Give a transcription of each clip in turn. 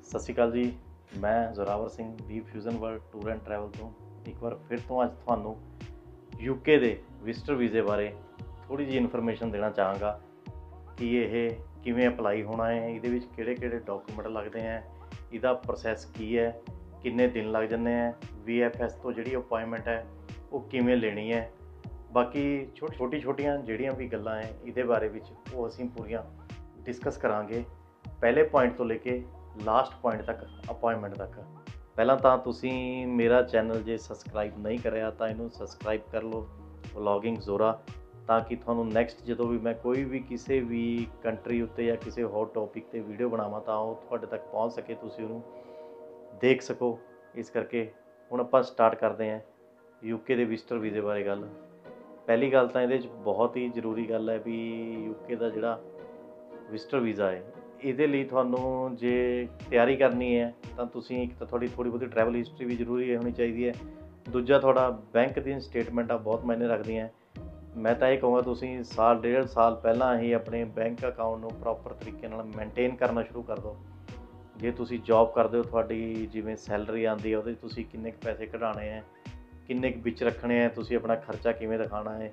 ਸਤਿ ਸ਼੍ਰੀ ਅਕਾਲ ਜੀ। ਮੈਂ ਜ਼ੋਰਾਵਰ ਸਿੰਘ ਦੀ fusion world tour and travel ਤੋਂ ਇੱਕ ਵਾਰ ਫਿਰ ਤੋਂ ਅੱਜ ਤੁਹਾਨੂੰ ਯੂਕੇ ਦੇ ਵਿਜ਼ਟਰ ਵੀਜ਼ੇ ਬਾਰੇ ਥੋੜ੍ਹੀ ਜਿਹੀ ਇਨਫੋਰਮੇਸ਼ਨ ਦੇਣਾ ਚਾਹਾਂਗਾ ਕਿ ਇਹ ਕਿਵੇਂ ਅਪਲਾਈ ਹੋਣਾ ਹੈ, ਇਹਦੇ ਵਿੱਚ ਕਿਹੜੇ ਡਾਕੂਮੈਂਟ ਲੱਗਦੇ ਹੈ, ਇਹਦਾ ਪ੍ਰੋਸੈਸ ਕੀ ਹੈ, ਕਿੰਨੇ ਦਿਨ ਲੱਗ ਜਾਂਦੇ ਹੈ, VFS ਤੋਂ ਜਿਹੜੀ ਅਪੁਆਇੰਟਮੈਂਟ ਹੈ ਉਹ ਕਿਵੇਂ ਲੈਣੀ ਹੈ। ਬਾਕੀ ਛੋਟੀਆਂ ਜਿਹੜੀਆਂ ਵੀ ਗੱਲਾਂ ਹੈ ਇਹਦੇ ਬਾਰੇ ਵਿੱਚ ਉਹ ਅਸੀਂ ਪੂਰੀਆਂ ਡਿਸਕਸ ਕਰਾਂਗੇ, ਪਹਿਲੇ ਪੁਆਇੰਟ ਤੋਂ ਲੈ ਕੇ ਲਾਸਟ ਪੁਆਇੰਟ ਤੱਕ, ਅਪੁਆਇੰਟਮੈਂਟ ਤੱਕ। ਪਹਿਲਾਂ ਤਾਂ ਤੁਸੀਂ ਮੇਰਾ ਚੈਨਲ ਜੇ ਸਬਸਕ੍ਰਾਈਬ ਨਹੀਂ ਕਰਿਆ ਤਾਂ ਇਹਨੂੰ ਸਬਸਕ੍ਰਾਈਬ ਕਰ ਲਓ, ਵਲੋਗਿੰਗ ਜ਼ੋਰਾ, ਤਾਂ ਕਿ ਤੁਹਾਨੂੰ ਨੈਕਸਟ ਜਦੋਂ ਵੀ ਮੈਂ ਕੋਈ ਵੀ ਕਿਸੇ ਵੀ ਕੰਟਰੀ ਉੱਤੇ ਜਾਂ ਕਿਸੇ ਹੋਰ ਟੌਪਿਕ 'ਤੇ ਵੀਡੀਓ ਬਣਾਵਾਂ ਤਾਂ ਉਹ ਤੁਹਾਡੇ ਤੱਕ ਪਹੁੰਚ ਸਕੇ, ਤੁਸੀਂ ਉਹਨੂੰ ਦੇਖ ਸਕੋ। ਇਸ ਕਰਕੇ ਹੁਣ ਆਪਾਂ ਸਟਾਰਟ ਕਰਦੇ ਹਾਂ ਯੂਕੇ ਦੇ ਵਿਜ਼ਟਰ ਵੀਜ਼ੇ ਬਾਰੇ ਗੱਲ। ਪਹਿਲੀ ਗੱਲ ਤਾਂ ਇਹਦੇ 'ਚ ਬਹੁਤ ਹੀ ਜ਼ਰੂਰੀ ਗੱਲ ਹੈ ਵੀ ਯੂਕੇ ਦਾ ਜਿਹੜਾ ਵਿਜ਼ਟਰ ਵੀਜ਼ਾ ਹੈ ਇਹਦੇ ਲਈ ਤੁਹਾਨੂੰ ਜੇ ਤਿਆਰੀ ਕਰਨੀ ਹੈ ਤਾਂ ਤੁਸੀਂ ਇੱਕ ਤਾਂ ਤੁਹਾਡੀ ਥੋੜ੍ਹੀ ਬਹੁਤੀ ਟਰੈਵਲ ਹਿਸਟਰੀ ਵੀ ਜ਼ਰੂਰੀ ਹੋਣੀ ਚਾਹੀਦੀ ਹੈ। ਦੂਜਾ ਤੁਹਾਡਾ ਬੈਂਕ ਦੀਆਂ ਸਟੇਟਮੈਂਟਾਂ ਬਹੁਤ ਮਾਇਨੇ ਰੱਖਦੀਆਂ। ਮੈਂ ਤਾਂ ਇਹ ਕਹੂੰਗਾ ਤੁਸੀਂ ਸਾਲ ਡੇਢ ਸਾਲ ਪਹਿਲਾਂ ਹੀ ਆਪਣੇ ਬੈਂਕ ਅਕਾਊਂਟ ਨੂੰ ਪ੍ਰੋਪਰ ਤਰੀਕੇ ਨਾਲ ਮੇਨਟੇਨ ਕਰਨਾ ਸ਼ੁਰੂ ਕਰ ਦਿਓ। ਜੇ ਤੁਸੀਂ ਜੌਬ ਕਰਦੇ ਹੋ, ਤੁਹਾਡੀ ਜਿਵੇਂ ਸੈਲਰੀ ਆਉਂਦੀ ਹੈ ਉਹਦੇ 'ਚ ਤੁਸੀਂ ਕਿੰਨੇ ਕੁ ਪੈਸੇ ਕਢਾਉਣੇ ਹੈ, ਕਿੰਨੇ ਕੁ ਵਿੱਚ ਰੱਖਣੇ ਹੈ, ਤੁਸੀਂ ਆਪਣਾ ਖਰਚਾ ਕਿਵੇਂ ਦਿਖਾਉਣਾ ਹੈ।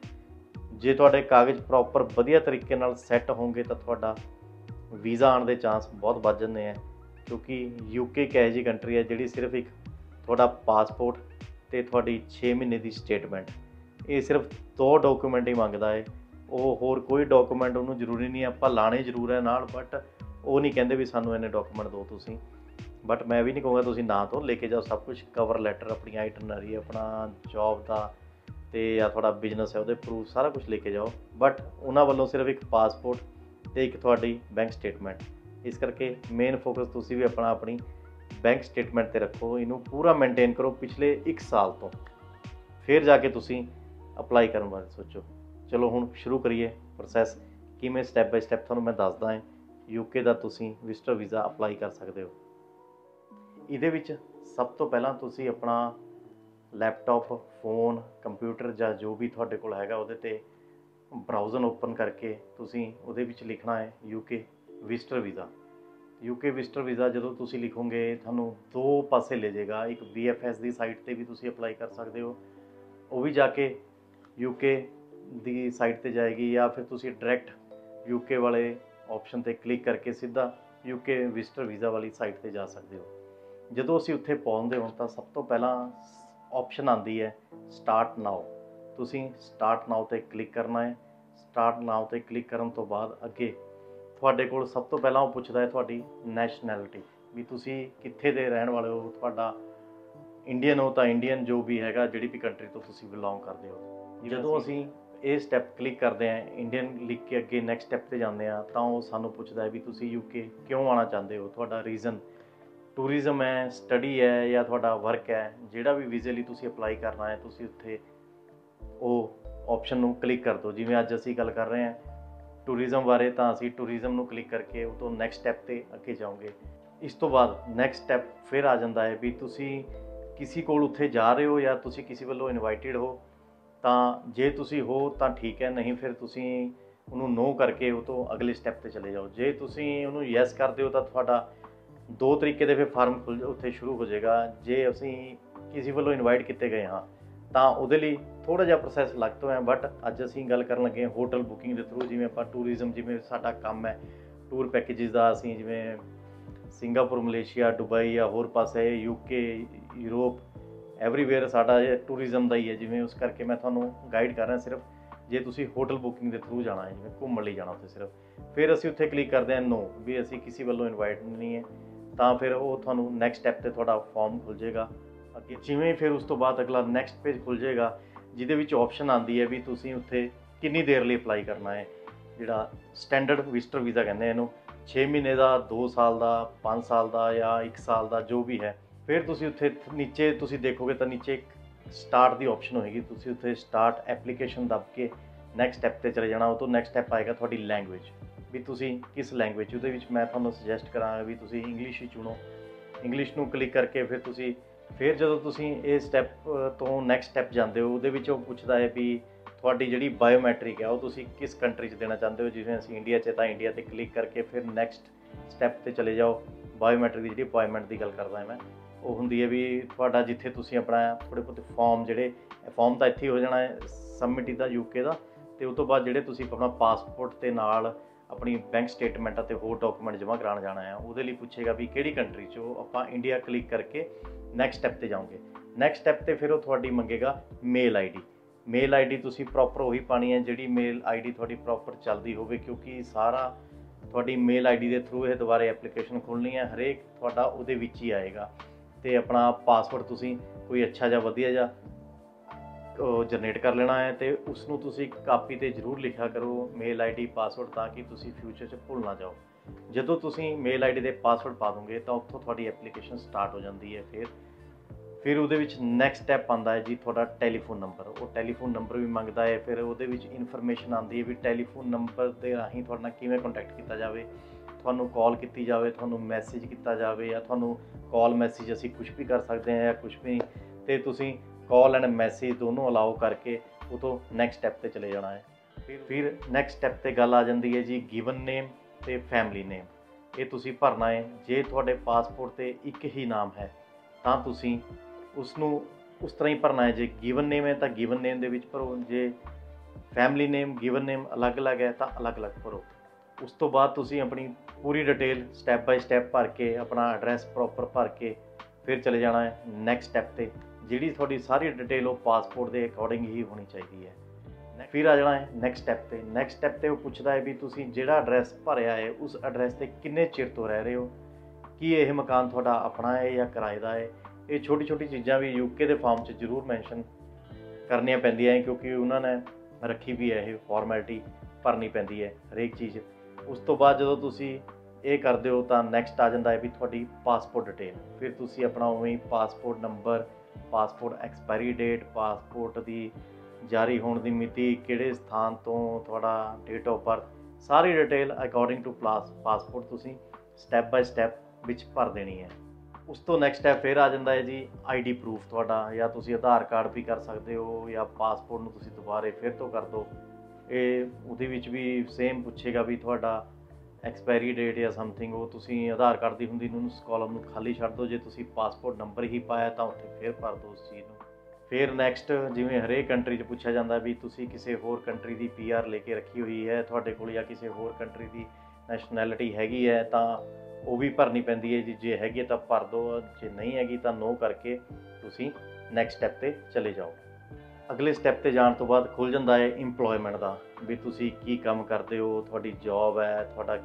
ਜੇ ਤੁਹਾਡੇ ਕਾਗਜ਼ ਪ੍ਰੋਪਰ ਵਧੀਆ ਤਰੀਕੇ ਨਾਲ ਸੈੱਟ ਹੋਣਗੇ ਤਾਂ ਤੁਹਾਡਾ ਵੀਜ਼ਾ ਆਉਣ ਦੇ ਚਾਂਸ ਬਹੁਤ ਵੱਧ ਜਾਂਦੇ ਹੈ, ਕਿਉਂਕਿ ਯੂਕੇ ਇੱਕ ਇਹੋ ਜਿਹੀ ਕੰਟਰੀ ਹੈ ਜਿਹੜੀ ਸਿਰਫ ਇੱਕ ਤੁਹਾਡਾ ਪਾਸਪੋਰਟ ਅਤੇ ਤੁਹਾਡੀ 6 ਮਹੀਨੇ ਦੀ ਸਟੇਟਮੈਂਟ, ਇਹ ਸਿਰਫ 2 ਡਾਕੂਮੈਂਟ ਹੀ ਮੰਗਦਾ ਹੈ। ਉਹ ਹੋਰ ਕੋਈ ਡਾਕੂਮੈਂਟ ਉਹਨੂੰ ਜ਼ਰੂਰੀ ਨਹੀਂ, ਆਪਾਂ ਲਾਣੇ ਜ਼ਰੂਰ ਹੈ ਨਾਲ, ਬਟ ਉਹ ਨਹੀਂ ਕਹਿੰਦੇ ਵੀ ਸਾਨੂੰ ਇੰਨੇ ਡਾਕੂਮੈਂਟ ਦਿਓ ਤੁਸੀਂ। ਬਟ ਮੈਂ ਵੀ ਨਹੀਂ ਕਹੂੰਗਾ ਤੁਸੀਂ ਨਾ ਤੋਂ ਲੈ ਕੇ ਜਾਓ ਸਭ ਕੁਛ, ਕਵਰ ਲੈਟਰ, ਆਪਣੀ ਆਈਟਨਰੀ, ਆਪਣਾ ਜੌਬ ਦਾ ਅਤੇ ਜਾਂ ਤੁਹਾਡਾ ਬਿਜ਼ਨਸ ਹੈ ਉਹਦੇ ਪ੍ਰੂਫ, ਸਾਰਾ ਕੁਛ ਲੈ ਕੇ ਜਾਓ। ਬਟ ਉਹਨਾਂ ਵੱਲੋਂ ਸਿਰਫ ਇੱਕ ਪਾਸਪੋਰਟ ਅਤੇ ਇੱਕ ਤੁਹਾਡੀ ਬੈਂਕ ਸਟੇਟਮੈਂਟ। ਇਸ ਕਰਕੇ ਮੇਨ ਫੋਕਸ ਤੁਸੀਂ ਵੀ ਆਪਣੀ ਬੈਂਕ ਸਟੇਟਮੈਂਟ 'ਤੇ ਰੱਖੋ, ਇਹਨੂੰ ਪੂਰਾ ਮੇਨਟੇਨ ਕਰੋ ਪਿਛਲੇ 1 ਸਾਲ ਤੋਂ, ਫਿਰ ਜਾ ਕੇ ਤੁਸੀਂ ਅਪਲਾਈ ਕਰਨ ਬਾਰੇ ਸੋਚੋ। ਚਲੋ ਹੁਣ ਸ਼ੁਰੂ ਕਰੀਏ ਪ੍ਰੋਸੈਸ, ਕਿਵੇਂ ਸਟੈਪ ਬਾਈ ਸਟੈਪ ਤੁਹਾਨੂੰ ਮੈਂ ਦੱਸਦਾ ਹਾਂ ਯੂਕੇ ਦਾ ਤੁਸੀਂ ਵਿਜ਼ਟਰ ਵੀਜ਼ਾ ਅਪਲਾਈ ਕਰ ਸਕਦੇ ਹੋ। ਇਹਦੇ ਵਿੱਚ ਸਭ ਤੋਂ ਪਹਿਲਾਂ ਤੁਸੀਂ ਆਪਣਾ ਲੈਪਟਾਪ, ਫੋਨ, ਕੰਪਿਊਟਰ ਜਾਂ ਜੋ ਵੀ ਤੁਹਾਡੇ ਕੋਲ ਹੈਗਾ ਉਹਦੇ 'ਤੇ ਬਰਾਊਜ਼ਰ ਓਪਨ ਕਰਕੇ ਤੁਸੀਂ ਉਹਦੇ ਵਿੱਚ ਲਿਖਣਾ ਹੈ UK visitor visa. UK visitor visa ਜਦੋਂ ਤੁਸੀਂ ਲਿਖੋਗੇ ਤੁਹਾਨੂੰ 2 ਪਾਸੇ ਲੈ ਜਾਏਗਾ। ਇੱਕ VFS ਦੀ ਸਾਈਟ 'ਤੇ ਵੀ ਤੁਸੀਂ ਅਪਲਾਈ ਕਰ ਸਕਦੇ ਹੋ, ਉਹ ਵੀ ਜਾ ਕੇ ਯੂਕੇ ਦੀ ਸਾਈਟ 'ਤੇ ਜਾਏਗੀ, ਜਾਂ ਫਿਰ ਤੁਸੀਂ ਡਾਇਰੈਕਟ ਯੂਕੇ ਵਾਲੇ ਆਪਸ਼ਨ 'ਤੇ ਕਲਿੱਕ ਕਰਕੇ ਸਿੱਧਾ ਯੂਕੇ ਵਿਜ਼ਟਰ ਵੀਜ਼ਾ ਵਾਲੀ ਸਾਈਟ 'ਤੇ ਜਾ ਸਕਦੇ ਹੋ। ਜਦੋਂ ਅਸੀਂ ਉੱਥੇ ਪਹੁੰਚਦੇ ਹਾਂ ਤਾਂ ਸਭ ਤੋਂ ਪਹਿਲਾਂ ਆਪਸ਼ਨ ਆਉਂਦੀ ਹੈ ਸਟਾਰਟ ਨਾਓ। ਤੁਸੀਂ ਸਟਾਰਟ ਨਾਓ 'ਤੇ ਕਲਿੱਕ ਕਰਨਾ ਹੈ। ਸਟਾਰਟ ਨਾਓ 'ਤੇ ਕਲਿੱਕ ਕਰਨ ਤੋਂ ਬਾਅਦ ਅੱਗੇ ਤੁਹਾਡੇ ਕੋਲ ਸਭ ਤੋਂ ਪਹਿਲਾਂ ਉਹ ਪੁੱਛਦਾ ਹੈ ਤੁਹਾਡੀ ਨੈਸ਼ਨੈਲਿਟੀ, ਵੀ ਤੁਸੀਂ ਕਿੱਥੇ ਦੇ ਰਹਿਣ ਵਾਲੇ ਹੋ। ਤੁਹਾਡਾ ਇੰਡੀਅਨ ਹੋ ਤਾਂ ਇੰਡੀਅਨ, ਜੋ ਵੀ ਹੈਗਾ ਜਿਹੜੀ ਵੀ ਕੰਟਰੀ ਤੋਂ ਤੁਸੀਂ ਬਿਲੋਂਗ ਕਰਦੇ ਹੋ। ਜਦੋਂ ਅਸੀਂ ਇਹ ਸਟੈਪ ਕਲਿੱਕ ਕਰਦੇ ਹਾਂ, ਇੰਡੀਅਨ ਲਿਖ ਕੇ ਅੱਗੇ ਨੈਕਸਟ ਸਟੈਪ 'ਤੇ ਜਾਂਦੇ ਹਾਂ, ਤਾਂ ਉਹ ਸਾਨੂੰ ਪੁੱਛਦਾ ਹੈ ਵੀ ਤੁਸੀਂ ਯੂਕੇ ਕਿਉਂ ਆਉਣਾ ਚਾਹੁੰਦੇ ਹੋ, ਤੁਹਾਡਾ ਰੀਜ਼ਨ ਟੂਰਿਜ਼ਮ ਹੈ, ਸਟੱਡੀ ਹੈ, ਜਾਂ ਤੁਹਾਡਾ ਵਰਕ ਹੈ। ਜਿਹੜਾ ਵੀ ਵੀਜ਼ੇ ਲਈ ਤੁਸੀਂ ਅਪਲਾਈ ਕਰਨਾ ਹੈ ਤੁਸੀਂ ਉੱਥੇ ਉਹ ਆਪਸ਼ਨ ਨੂੰ ਕਲਿੱਕ ਕਰ ਦਿਓ। ਜਿਵੇਂ ਅੱਜ ਅਸੀਂ ਗੱਲ ਕਰ ਰਹੇ ਹਾਂ ਟੂਰਿਜ਼ਮ ਬਾਰੇ, ਤਾਂ ਅਸੀਂ ਟੂਰਿਜ਼ਮ ਨੂੰ ਕਲਿੱਕ ਕਰਕੇ ਉਹ ਤੋਂ ਨੈਕਸਟ ਸਟੈਪ 'ਤੇ ਅੱਗੇ ਜਾਓਗੇ। ਇਸ ਤੋਂ ਬਾਅਦ ਨੈਕਸਟ ਸਟੈਪ ਫਿਰ ਆ ਜਾਂਦਾ ਹੈ ਵੀ ਤੁਸੀਂ ਕਿਸੇ ਕੋਲ ਉੱਥੇ ਜਾ ਰਹੇ ਹੋ ਜਾਂ ਤੁਸੀਂ ਕਿਸੇ ਵੱਲੋਂ ਇਨਵਾਈਟਿਡ ਹੋ। ਤਾਂ ਜੇ ਤੁਸੀਂ ਹੋ ਤਾਂ ਠੀਕ ਹੈ, ਨਹੀਂ ਫਿਰ ਤੁਸੀਂ ਉਹਨੂੰ ਨੋ ਕਰਕੇ ਉਹ ਤੋਂ ਅਗਲੇ ਸਟੈਪ 'ਤੇ ਚਲੇ ਜਾਓ। ਜੇ ਤੁਸੀਂ ਉਹਨੂੰ ਯੈਸ ਕਰਦੇ ਹੋ ਤਾਂ ਤੁਹਾਡਾ 2 ਤਰੀਕੇ ਦੇ ਫਿਰ ਫਾਰਮ ਉੱਥੇ ਸ਼ੁਰੂ ਹੋ ਜਾਏਗਾ। ਜੇ ਅਸੀਂ ਕਿਸੇ ਵੱਲੋਂ ਇਨਵਾਈਟ ਕੀਤੇ ਗਏ ਹਾਂ ਤਾਂ ਉਹਦੇ ਲਈ ਥੋੜ੍ਹਾ ਜਿਹਾ ਪ੍ਰੋਸੈਸ ਲੱਗ ਤੋਂ ਹੈ, ਬਟ ਅੱਜ ਅਸੀਂ ਗੱਲ ਕਰਨ ਲੱਗੇ ਹਾਂ ਹੋਟਲ ਬੁਕਿੰਗ ਦੇ ਥਰੂ। ਜਿਵੇਂ ਆਪਾਂ ਟੂਰਿਜ਼ਮ, ਜਿਵੇਂ ਸਾਡਾ ਕੰਮ ਹੈ ਟੂਰ ਪੈਕੇਜਿਸ ਦਾ, ਅਸੀਂ ਜਿਵੇਂ ਸਿੰਗਾਪੁਰ, ਮਲੇਸ਼ੀਆ, ਦੁਬਈ ਜਾਂ ਹੋਰ ਪਾਸੇ ਯੂਕੇ, ਯੂਰਪ, ਐਵਰੀਵੇਅਰ ਸਾਡਾ ਇਹ ਟੂਰਿਜ਼ਮ ਦਾ ਹੀ ਹੈ। ਜਿਵੇਂ ਉਸ ਕਰਕੇ ਮੈਂ ਤੁਹਾਨੂੰ ਗਾਈਡ ਕਰ ਰਿਹਾ ਸਿਰਫ ਜੇ ਤੁਸੀਂ ਹੋਟਲ ਬੁਕਿੰਗ ਦੇ ਥਰੂ ਜਾਣਾ ਹੈ, ਜਿਵੇਂ ਘੁੰਮਣ ਲਈ ਜਾਣਾ ਉੱਥੇ ਸਿਰਫ, ਫਿਰ ਅਸੀਂ ਉੱਥੇ ਕਲਿੱਕ ਕਰਦੇ ਹਾਂ ਨੋ, ਵੀ ਅਸੀਂ ਕਿਸੇ ਵੱਲੋਂ ਇਨਵਾਈਟ ਨਹੀਂ ਹੈ। ਤਾਂ ਫਿਰ ਉਹ ਤੁਹਾਨੂੰ ਨੈਕਸਟ ਸਟੈਪ 'ਤੇ ਤੁਹਾਡਾ ਫਾਰਮ ਖੁੱਲ੍ਹ ਜਾਏਗਾ ਅੱਗੇ। ਜਿਵੇਂ ਫਿਰ ਉਸ ਤੋਂ ਬਾਅਦ ਅਗਲਾ ਨੈਕਸਟ ਪੇਜ ਖੁੱਲ੍ਹ ਜਾਏਗਾ, ਜਿਹਦੇ ਵਿੱਚ ਆਪਸ਼ਨ ਆਉਂਦੀ ਹੈ ਵੀ ਤੁਸੀਂ ਉੱਥੇ ਕਿੰਨੀ ਦੇਰ ਲਈ ਅਪਲਾਈ ਕਰਨਾ ਹੈ। ਜਿਹੜਾ ਸਟੈਂਡਰਡ ਵਿਜ਼ਟਰ ਵੀਜ਼ਾ ਕਹਿੰਦੇ ਇਹਨੂੰ, 6 ਮਹੀਨੇ ਦਾ, 2 ਸਾਲ ਦਾ, 5 ਸਾਲ ਦਾ ਜਾਂ 1 ਸਾਲ ਦਾ, ਜੋ ਵੀ ਹੈ। ਫਿਰ ਤੁਸੀਂ ਉੱਥੇ ਨੀਚੇ ਤੁਸੀਂ ਦੇਖੋਗੇ ਤਾਂ ਨੀਚੇ ਇੱਕ ਸਟਾਰਟ ਦੀ ਆਪਸ਼ਨ ਹੋਏਗੀ, ਤੁਸੀਂ ਉੱਥੇ ਸਟਾਰਟ ਐਪਲੀਕੇਸ਼ਨ ਦੱਬ ਕੇ ਨੈਕਸਟ ਸਟੈਪ 'ਤੇ ਚਲੇ ਜਾਣਾ। ਉਹ ਤੋਂ ਨੈਕਸਟ ਸਟੈਪ ਆਏਗਾ ਤੁਹਾਡੀ ਲੈਂਗੁਏਜ, ਵੀ ਤੁਸੀਂ ਕਿਸ ਲੈਂਗੁਏਜ। ਉਹਦੇ ਵਿੱਚ ਮੈਂ ਤੁਹਾਨੂੰ ਸੁਜੈਸਟ ਕਰਾਂਗਾ ਵੀ ਤੁਸੀਂ ਇੰਗਲਿਸ਼ ਹੀ ਚੁਣੋ। ਇੰਗਲਿਸ਼ ਨੂੰ ਕਲਿੱਕ ਕਰਕੇ ਫਿਰ ਜਦੋਂ ਤੁਸੀਂ ਇਹ ਸਟੈਪ ਤੋਂ ਨੈਕਸਟ ਸਟੈਪ ਜਾਂਦੇ ਹੋ, ਉਹਦੇ ਵਿੱਚ ਉਹ ਪੁੱਛਦਾ ਹੈ ਵੀ ਤੁਹਾਡੀ ਜਿਹੜੀ ਬਾਇਓਮੈਟ੍ਰਿਕ ਹੈ ਉਹ ਤੁਸੀਂ ਕਿਸ ਕੰਟਰੀ 'ਚ ਦੇਣਾ ਚਾਹੁੰਦੇ ਹੋ। ਜਿਵੇਂ ਅਸੀਂ ਇੰਡੀਆ 'ਚ ਤਾਂ ਇੰਡੀਆ 'ਤੇ ਕਲਿੱਕ ਕਰਕੇ ਫਿਰ ਨੈਕਸਟ ਸਟੈਪ 'ਤੇ ਚਲੇ ਜਾਓ। ਬਾਇਓਮੈਟ੍ਰਿਕ ਦੀ ਜਿਹੜੀ ਅਪਾਇੰਟਮੈਂਟ ਦੀ ਗੱਲ ਕਰਦਾ ਮੈਂ, ਉਹ ਹੁੰਦੀ ਹੈ ਵੀ ਤੁਹਾਡਾ ਜਿੱਥੇ ਤੁਸੀਂ ਆਪਣਾ ਥੋੜ੍ਹੇ ਬਹੁਤੇ ਫਾਰਮ ਫਾਰਮ ਤਾਂ ਇੱਥੇ ਹੀ ਹੋ ਜਾਣਾ ਹੈ ਸਬਮਿਟ ਦਾ UK ਦਾ, ਅਤੇ ਉਸ ਤੋਂ ਬਾਅਦ ਜਿਹੜੇ ਤੁਸੀਂ ਆਪਣਾ ਪਾਸਪੋਰਟ ਦੇ ਨਾਲ ਆਪਣੀ ਬੈਂਕ ਸਟੇਟਮੈਂਟ ਅਤੇ ਹੋਰ ਡਾਕੂਮੈਂਟ ਜਮ੍ਹਾਂ ਕਰਾਉਣ ਜਾਣਾ ਹੈ, ਉਹਦੇ ਲਈ ਪੁੱਛੇਗਾ ਵੀ ਕਿਹੜੀ ਕੰਟਰੀ 'ਚੋਂ। ਆਪਾਂ ਇੰਡੀਆ ਕਲਿੱਕ ਕਰਕੇ ਨੈਕਸਟ ਸਟੈਪ 'ਤੇ ਜਾਓਗੇ। ਨੈਕਸਟ ਸਟੈਪ 'ਤੇ ਫਿਰ ਉਹ ਤੁਹਾਡੀ ਮੰਗੇਗਾ ਮੇਲ ID। ਮੇਲ ID ਤੁਸੀਂ ਪ੍ਰੋਪਰ ਉਹੀ ਪਾਉਣੀ ਹੈ ਜਿਹੜੀ ਮੇਲ ID ਤੁਹਾਡੀ ਪ੍ਰੋਪਰ ਚੱਲਦੀ ਹੋਵੇ, ਕਿਉਂਕਿ ਸਾਰਾ ਤੁਹਾਡੀ ਮੇਲ ID ਦੇ ਥਰੂ ਇਹ ਦੁਬਾਰੇ ਐਪਲੀਕੇਸ਼ਨ ਖੋਲ੍ਹਣੀ ਹੈ, ਹਰੇਕ ਤੁਹਾਡਾ ਉਹਦੇ ਵਿੱਚ ਹੀ ਆਏਗਾ। ਅਤੇ ਆਪਣਾ ਪਾਸਵਰਡ ਤੁਸੀਂ ਕੋਈ ਅੱਛਾ ਜਿਹਾ ਵਧੀਆ ਜਿਹਾ ਜਨਰੇਟ ਕਰ ਲੈਣਾ ਹੈ, ਅਤੇ ਉਸ ਨੂੰ ਤੁਸੀਂ ਕਾਪੀ 'ਤੇ ਜ਼ਰੂਰ ਲਿਖਿਆ ਕਰੋ ਮੇਲ ID ਪਾਸਵਰਡ, ਤਾਂ ਕਿ ਤੁਸੀਂ ਫਿਊਚਰ 'ਚ ਭੁੱਲ ਨਾ ਜਾਓ। ਜਦੋਂ ਤੁਸੀਂ ਮੇਲ ID ਦੇ ਪਾਸਵਰਡ ਪਾ ਦੋਗੇ ਤਾਂ ਉੱਥੋਂ ਤੁਹਾਡੀ ਐਪਲੀਕੇਸ਼ਨ ਸਟਾਰਟ ਹੋ ਜਾਂਦੀ ਹੈ। ਫਿਰ ਉਹਦੇ ਵਿੱਚ ਨੈਕਸਟ ਸਟੈਪ ਆਉਂਦਾ ਹੈ ਜੀ ਤੁਹਾਡਾ ਟੈਲੀਫੋਨ ਨੰਬਰ। ਉਹ ਟੈਲੀਫੋਨ ਨੰਬਰ ਵੀ ਮੰਗਦਾ ਹੈ। ਫਿਰ ਉਹਦੇ ਵਿੱਚ ਇਨਫੋਰਮੇਸ਼ਨ ਆਉਂਦੀ ਹੈ ਵੀ ਟੈਲੀਫੋਨ ਨੰਬਰ ਦੇ ਰਾਹੀਂ ਤੁਹਾਡੇ ਨਾਲ ਕਿਵੇਂ ਕੰਟੈਕਟ ਕੀਤਾ ਜਾਵੇ, ਤੁਹਾਨੂੰ ਕਾਲ ਕੀਤੀ ਜਾਵੇ, ਤੁਹਾਨੂੰ ਮੈਸੇਜ ਕੀਤਾ ਜਾਵੇ, ਜਾਂ ਤੁਹਾਨੂੰ ਕਾਲ ਮੈਸੇਜ ਅਸੀਂ ਕੁਛ ਵੀ ਕਰ ਸਕਦੇ ਹਾਂ ਜਾਂ ਕੁਛ ਵੀ, ਅਤੇ ਤੁਸੀਂ ਕਾਲ ਐਂਡ ਮੈਸੇਜ ਦੋਨੋਂ ਅਲਾਓ ਕਰਕੇ ਉਹ ਤੋਂ ਨੈਕਸਟ ਸਟੈਪ 'ਤੇ ਚਲੇ ਜਾਣਾ ਹੈ। ਫਿਰ ਨੈਕਸਟ ਸਟੈਪ 'ਤੇ ਗੱਲ ਆ ਜਾਂਦੀ ਹੈ ਜੀ ਗਿਵਨ ਨੇਮ ਅਤੇ ਫੈਮਿਲੀ ਨੇਮ। ਇਹ ਤੁਸੀਂ ਭਰਨਾ ਹੈ। ਜੇ ਤੁਹਾਡੇ ਪਾਸਪੋਰਟ 'ਤੇ ਇੱਕ ਹੀ ਨਾਮ ਹੈ ਤਾਂ ਤੁਸੀਂ ਉਸਨੂੰ ਉਸ ਤਰ੍ਹਾਂ ਹੀ ਭਰਨਾ ਹੈ। ਜੇ ਗਿਵਨ ਨੇਮ ਹੈ ਤਾਂ ਗਿਵਨ ਨੇਮ ਦੇ ਵਿੱਚ ਭਰੋ, ਜੇ ਫੈਮਿਲੀ ਨੇਮ ਗਿਵਨ ਨੇਮ ਅਲੱਗ-ਅਲੱਗ ਹੈ ਤਾਂ ਅਲੱਗ-ਅਲੱਗ ਭਰੋ। ਉਸ ਤੋਂ ਬਾਅਦ ਤੁਸੀਂ ਆਪਣੀ ਪੂਰੀ ਡਿਟੇਲ ਸਟੈਪ ਬਾਈ ਸਟੈਪ ਭਰ ਕੇ ਆਪਣਾ ਐਡਰੈਸ ਪ੍ਰੋਪਰ ਭਰ ਕੇ ਫਿਰ ਚਲੇ ਜਾਣਾ ਹੈ ਨੈਕਸਟ ਸਟੈਪ 'ਤੇ। ਜਿਹੜੀ ਤੁਹਾਡੀ ਸਾਰੀ ਡਿਟੇਲ ਉਹ ਪਾਸਪੋਰਟ ਦੇ ਅਕੋਰਡਿੰਗ ਹੀ ਹੋਣੀ ਚਾਹੀਦੀ ਹੈ। ਫਿਰ ਆ ਜਾਣਾ ਹੈ ਨੈਕਸਟ ਸਟੈਪ 'ਤੇ। ਨੈਕਸਟ ਸਟੈਪ 'ਤੇ ਉਹ ਪੁੱਛਦਾ ਹੈ ਵੀ ਤੁਸੀਂ ਜਿਹੜਾ ਐਡਰੈਸ ਭਰਿਆ ਹੈ ਉਸ ਐਡਰੈਸ 'ਤੇ ਕਿੰਨੇ ਚਿਰ ਤੋਂ ਰਹਿ ਰਹੇ ਹੋ, ਕੀ ਇਹ ਮਕਾਨ ਤੁਹਾਡਾ ਆਪਣਾ ਹੈ ਜਾਂ ਕਿਰਾਏ ਦਾ ਹੈ। ਇਹ ਛੋਟੀ ਛੋਟੀ ਚੀਜ਼ਾਂ ਵੀ UK ਦੇ ਫਾਰਮ 'ਚ ਜ਼ਰੂਰ ਮੈਂਸ਼ਨ ਕਰਨੀਆਂ ਪੈਂਦੀਆਂ ਹੈ, ਕਿਉਂਕਿ ਉਹਨਾਂ ਨੇ ਰੱਖੀ ਵੀ ਹੈ ਇਹ ਫਾਰਮੈਲਿਟੀ ਭਰਨੀ ਪੈਂਦੀ ਹੈ ਹਰੇਕ ਚੀਜ਼। ਉਸ ਤੋਂ ਬਾਅਦ ਜਦੋਂ ਤੁਸੀਂ ਇਹ ਕਰਦੇ ਹੋ ਤਾਂ ਨੈਕਸਟ ਆ ਜਾਂਦਾ ਹੈ ਵੀ ਤੁਹਾਡੀ ਪਾਸਪੋਰਟ ਡਿਟੇਲ। ਫਿਰ ਤੁਸੀਂ ਆਪਣਾ ਉਵੇਂ passport number, passport expiry date, passport ਦੀ ਜਾਰੀ ਹੋਣ ਦੀ ਮਿਤੀ, ਕਿਹੜੇ ਸਥਾਨ ਤੋਂ ਤੁਹਾਡਾ ਡੇਟ ਆਫ ਬਰਥ, ਸਾਰੀ ਡਿਟੇਲ ਅਕੋਰਡਿੰਗ ਟੂ ਪਾਸਪੋਰਟ ਤੁਸੀਂ ਸਟੈਪ ਬਾਈ ਸਟੈਪ ਵਿੱਚ ਭਰ ਦੇਣੀ ਹੈ। ਉਸ ਤੋਂ ਨੈਕਸਟ ਸਟੈਪ ਫਿਰ ਆ ਜਾਂਦਾ ਹੈ ਜੀ ID ਪ੍ਰੂਫ ਤੁਹਾਡਾ, ਜਾਂ ਤੁਸੀਂ ਆਧਾਰ ਕਾਰਡ ਵੀ ਕਰ ਸਕਦੇ ਹੋ ਜਾਂ ਪਾਸਪੋਰਟ ਨੂੰ ਤੁਸੀਂ ਦੁਬਾਰੇ ਫਿਰ ਤੋਂ ਕਰ ਦਿਓ। ਇਹ ਉਹਦੇ ਵਿੱਚ ਵੀ ਸੇਮ ਪੁੱਛੇਗਾ ਵੀ ਤੁਹਾਡਾ ਐਕਸਪਾਇਰੀ ਡੇਟ ਜਾਂ ਸਮਥਿੰਗ, ਉਹ ਤੁਸੀਂ ਆਧਾਰ ਕਾਰਡ ਦੀ ਹੁੰਦੀ ਨੂੰ ਉਸ ਕਾਲਮ ਨੂੰ ਖਾਲੀ ਛੱਡ ਦਿਓ। ਜੇ ਤੁਸੀਂ ਪਾਸਪੋਰਟ ਨੰਬਰ ਹੀ ਪਾਇਆ ਤਾਂ ਉੱਥੇ ਫਿਰ ਭਰ ਦਿਓ ਉਸ ਚੀਜ਼ ਨੂੰ। ਫਿਰ ਨੈਕਸਟ ਜਿਵੇਂ ਹਰੇਕ ਕੰਟਰੀ 'ਚ ਪੁੱਛਿਆ ਜਾਂਦਾ ਵੀ ਤੁਸੀਂ ਕਿਸੇ ਹੋਰ ਕੰਟਰੀ ਦੀ PR ਲੈ ਕੇ ਰੱਖੀ ਹੋਈ ਹੈ ਤੁਹਾਡੇ ਕੋਲ, ਜਾਂ ਕਿਸੇ ਹੋਰ ਕੰਟਰੀ ਦੀ ਨੈਸ਼ਨੈਲਿਟੀ ਹੈਗੀ ਹੈ ਤਾਂ ਉਹ ਵੀ ਭਰਨੀ ਪੈਂਦੀ ਹੈ ਜੀ। ਜੇ ਹੈਗੀ ਹੈ ਤਾਂ ਭਰ ਦਿਓ, ਜੇ ਨਹੀਂ ਹੈਗੀ ਤਾਂ ਨੋ ਕਰਕੇ ਤੁਸੀਂ ਨੈਕਸਟ ਸਟੈਪ 'ਤੇ ਚਲੇ ਜਾਓ। ਅਗਲੇ ਸਟੈਪ 'ਤੇ ਜਾਣ ਤੋਂ ਬਾਅਦ ਖੁੱਲ੍ਹ ਜਾਂਦਾ ਹੈ ਇੰਪਲੋਇਮੈਂਟ ਦਾ, ਵੀ ਤੁਸੀਂ ਕੀ ਕੰਮ ਕਰਦੇ ਹੋ, ਤੁਹਾਡੀ ਜੋਬ ਹੈ, ਤੁਹਾਡਾ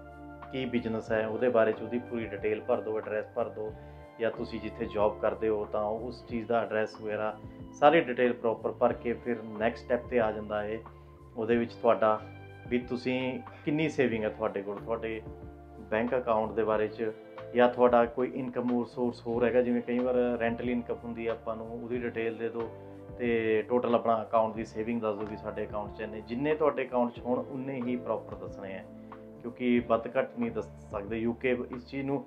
ਕੀ ਬਿਜ਼ਨਸ ਹੈ, ਉਹਦੇ ਬਾਰੇ 'ਚ ਉਹਦੀ ਪੂਰੀ ਡਿਟੇਲ ਭਰ ਦਿਓ, ਐਡਰੈਸ ਭਰ ਦਿਓ, ਜਾਂ ਤੁਸੀਂ ਜਿੱਥੇ ਜੋਬ ਕਰਦੇ ਹੋ ਤਾਂ ਉਸ ਚੀਜ਼ ਦਾ ਐਡਰੈਸ ਵਗੈਰਾ ਸਾਰੀ ਡਿਟੇਲ ਪ੍ਰੋਪਰ ਭਰ ਕੇ ਫਿਰ ਨੈਕਸਟ ਸਟੈਪ 'ਤੇ ਆ ਜਾਂਦਾ ਹੈ। ਉਹਦੇ ਵਿੱਚ ਤੁਹਾਡਾ ਵੀ ਤੁਸੀਂ ਕਿੰਨੀ ਸੇਵਿੰਗ ਹੈ ਤੁਹਾਡੇ ਕੋਲ, ਤੁਹਾਡੇ ਬੈਂਕ ਅਕਾਊਂਟ ਦੇ ਬਾਰੇ 'ਚ, ਜਾਂ ਤੁਹਾਡਾ ਕੋਈ ਇਨਕਮ ਸੋਰਸ ਹੋਰ ਹੈਗਾ। ਜਿਵੇਂ ਕਈ ਵਾਰ ਰੈਂਟਲ ਇਨਕਮ ਹੁੰਦੀ ਹੈ, ਆਪਾਂ ਨੂੰ ਉਹਦੀ ਡਿਟੇਲ ਦੇ ਦਿਓ ਅਤੇ ਟੋਟਲ ਆਪਣਾ ਅਕਾਊਂਟ ਦੀ ਸੇਵਿੰਗ ਦੱਸ ਦਿਓ ਵੀ ਸਾਡੇ ਅਕਾਊਂਟ 'ਚ ਇੰਨੇ, ਜਿੰਨੇ ਤੁਹਾਡੇ ਅਕਾਊਂਟ 'ਚ ਹੋਣ ਉਨੇ ਹੀ ਪ੍ਰੋਪਰ ਦੱਸਣੇ ਹੈ, ਕਿਉਂਕਿ ਵੱਧ ਘੱਟ ਨਹੀਂ ਦੱਸ ਸਕਦੇ। UK ਇਸ ਚੀਜ਼ ਨੂੰ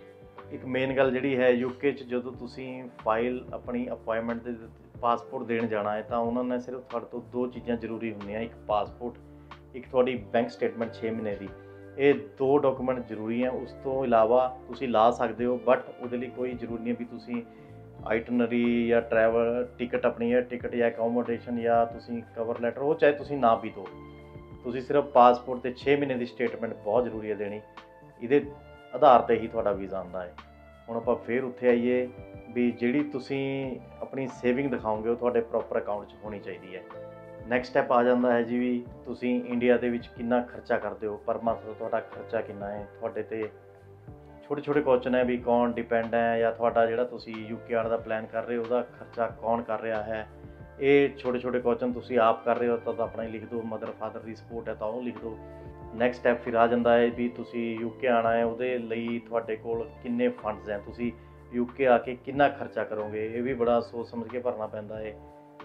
ਇੱਕ ਮੇਨ ਗੱਲ ਜਿਹੜੀ ਹੈ UK 'ਚ ਜਦੋਂ ਤੁਸੀਂ ਫਾਈਲ ਆਪਣੀ ਅਪਾਇੰਟਮੈਂਟ ਦੇ ਪਾਸਪੋਰਟ ਦੇਣ ਜਾਣਾ ਹੈ ਤਾਂ ਉਹਨਾਂ ਨੇ ਸਿਰਫ ਤੁਹਾਡੇ ਤੋਂ ਦੋ ਚੀਜ਼ਾਂ ਜ਼ਰੂਰੀ ਹੁੰਦੀਆਂ, ਇੱਕ ਪਾਸਪੋਰਟ, ਇੱਕ ਤੁਹਾਡੀ ਬੈਂਕ ਸਟੇਟਮੈਂਟ 6 ਮਹੀਨੇ ਦੀ। ਇਹ ਦੋ ਡਾਕੂਮੈਂਟ ਜ਼ਰੂਰੀ ਹੈ। ਉਸ ਤੋਂ ਇਲਾਵਾ ਤੁਸੀਂ ਲਾ ਸਕਦੇ ਹੋ, ਬਟ ਉਹਦੇ ਲਈ ਕੋਈ ਜ਼ਰੂਰੀ ਨਹੀਂ ਵੀ ਤੁਸੀਂ ਆਈਟਨਰੀ ਜਾਂ ਟਰੈਵਲ ਟਿਕਟ, ਆਪਣੀ ਏਅਰ ਟਿਕਟ ਜਾਂ ਅਕੋਮੋਡੇਸ਼ਨ ਜਾਂ ਤੁਸੀਂ ਕਵਰ ਲੈਟਰ, ਉਹ ਚਾਹੇ ਤੁਸੀਂ ਨਾ ਵੀ ਦਿਓ। ਤੁਸੀਂ ਸਿਰਫ ਪਾਸਪੋਰਟ 'ਤੇ 6 ਮਹੀਨੇ ਦੀ ਸਟੇਟਮੈਂਟ ਬਹੁਤ ਜ਼ਰੂਰੀ ਹੈ ਦੇਣੀ। ਇਹਦੇ ਆਧਾਰ 'ਤੇ ਹੀ ਤੁਹਾਡਾ ਵੀਜ਼ਾ ਆਉਂਦਾ ਹੈ। ਹੁਣ ਆਪਾਂ ਫਿਰ ਉੱਥੇ ਆਈਏ ਵੀ ਜਿਹੜੀ ਤੁਸੀਂ ਆਪਣੀ ਸੇਵਿੰਗ ਦਿਖਾਓਗੇ ਉਹ ਤੁਹਾਡੇ ਪ੍ਰੋਪਰ ਅਕਾਊਂਟ 'ਚ ਹੋਣੀ ਚਾਹੀਦੀ ਹੈ। ਨੈਕਸਟ ਸਟੈਪ ਆ ਜਾਂਦਾ ਹੈ ਜੀ ਵੀ ਤੁਸੀਂ ਇੰਡੀਆ ਦੇ ਵਿੱਚ ਕਿੰਨਾ ਖਰਚਾ ਕਰਦੇ ਹੋ, ਪਰ ਮੰਥ ਦਾ ਤੁਹਾਡਾ ਖਰਚਾ ਕਿੰਨਾ ਹੈ। ਤੁਹਾਡੇ 'ਤੇ ਛੋਟੇ ਛੋਟੇ ਕੁਐਸਚਨ ਹੈ ਵੀ ਕੌਣ ਡਿਪੈਂਡ ਹੈ, ਜਾਂ ਤੁਹਾਡਾ ਜਿਹੜਾ ਤੁਸੀਂ UK ਆਉਣ ਦਾ ਪਲਾਨ ਕਰ ਰਹੇ ਹੋ ਉਹਦਾ ਖਰਚਾ ਕੌਣ ਕਰ ਰਿਹਾ ਹੈ। ਇਹ ਛੋਟੇ ਛੋਟੇ ਕੁਐਸਚਨ ਤੁਸੀਂ ਆਪ ਕਰ ਰਹੇ ਹੋ ਤਾਂ ਆਪਣਾ ਹੀ ਲਿਖ ਦਿਓ, ਮਦਰ ਫਾਦਰ ਦੀ ਸਪੋਰਟ ਹੈ ਤਾਂ ਉਹ ਲਿਖ ਦਿਓ। ਨੈਕਸਟ ਸਟੈਪ ਫਿਰ ਆ ਜਾਂਦਾ ਹੈ ਵੀ ਤੁਸੀਂ UK ਆਉਣਾ ਹੈ, ਉਹਦੇ ਲਈ ਤੁਹਾਡੇ ਕੋਲ ਕਿੰਨੇ ਫੰਡਸ ਹੈ, ਤੁਸੀਂ UK ਆ ਕੇ ਕਿੰਨਾ ਖਰਚਾ ਕਰੋਗੇ। ਇਹ ਵੀ ਬੜਾ ਸੋਚ ਸਮਝ ਕੇ ਭਰਨਾ ਪੈਂਦਾ ਹੈ।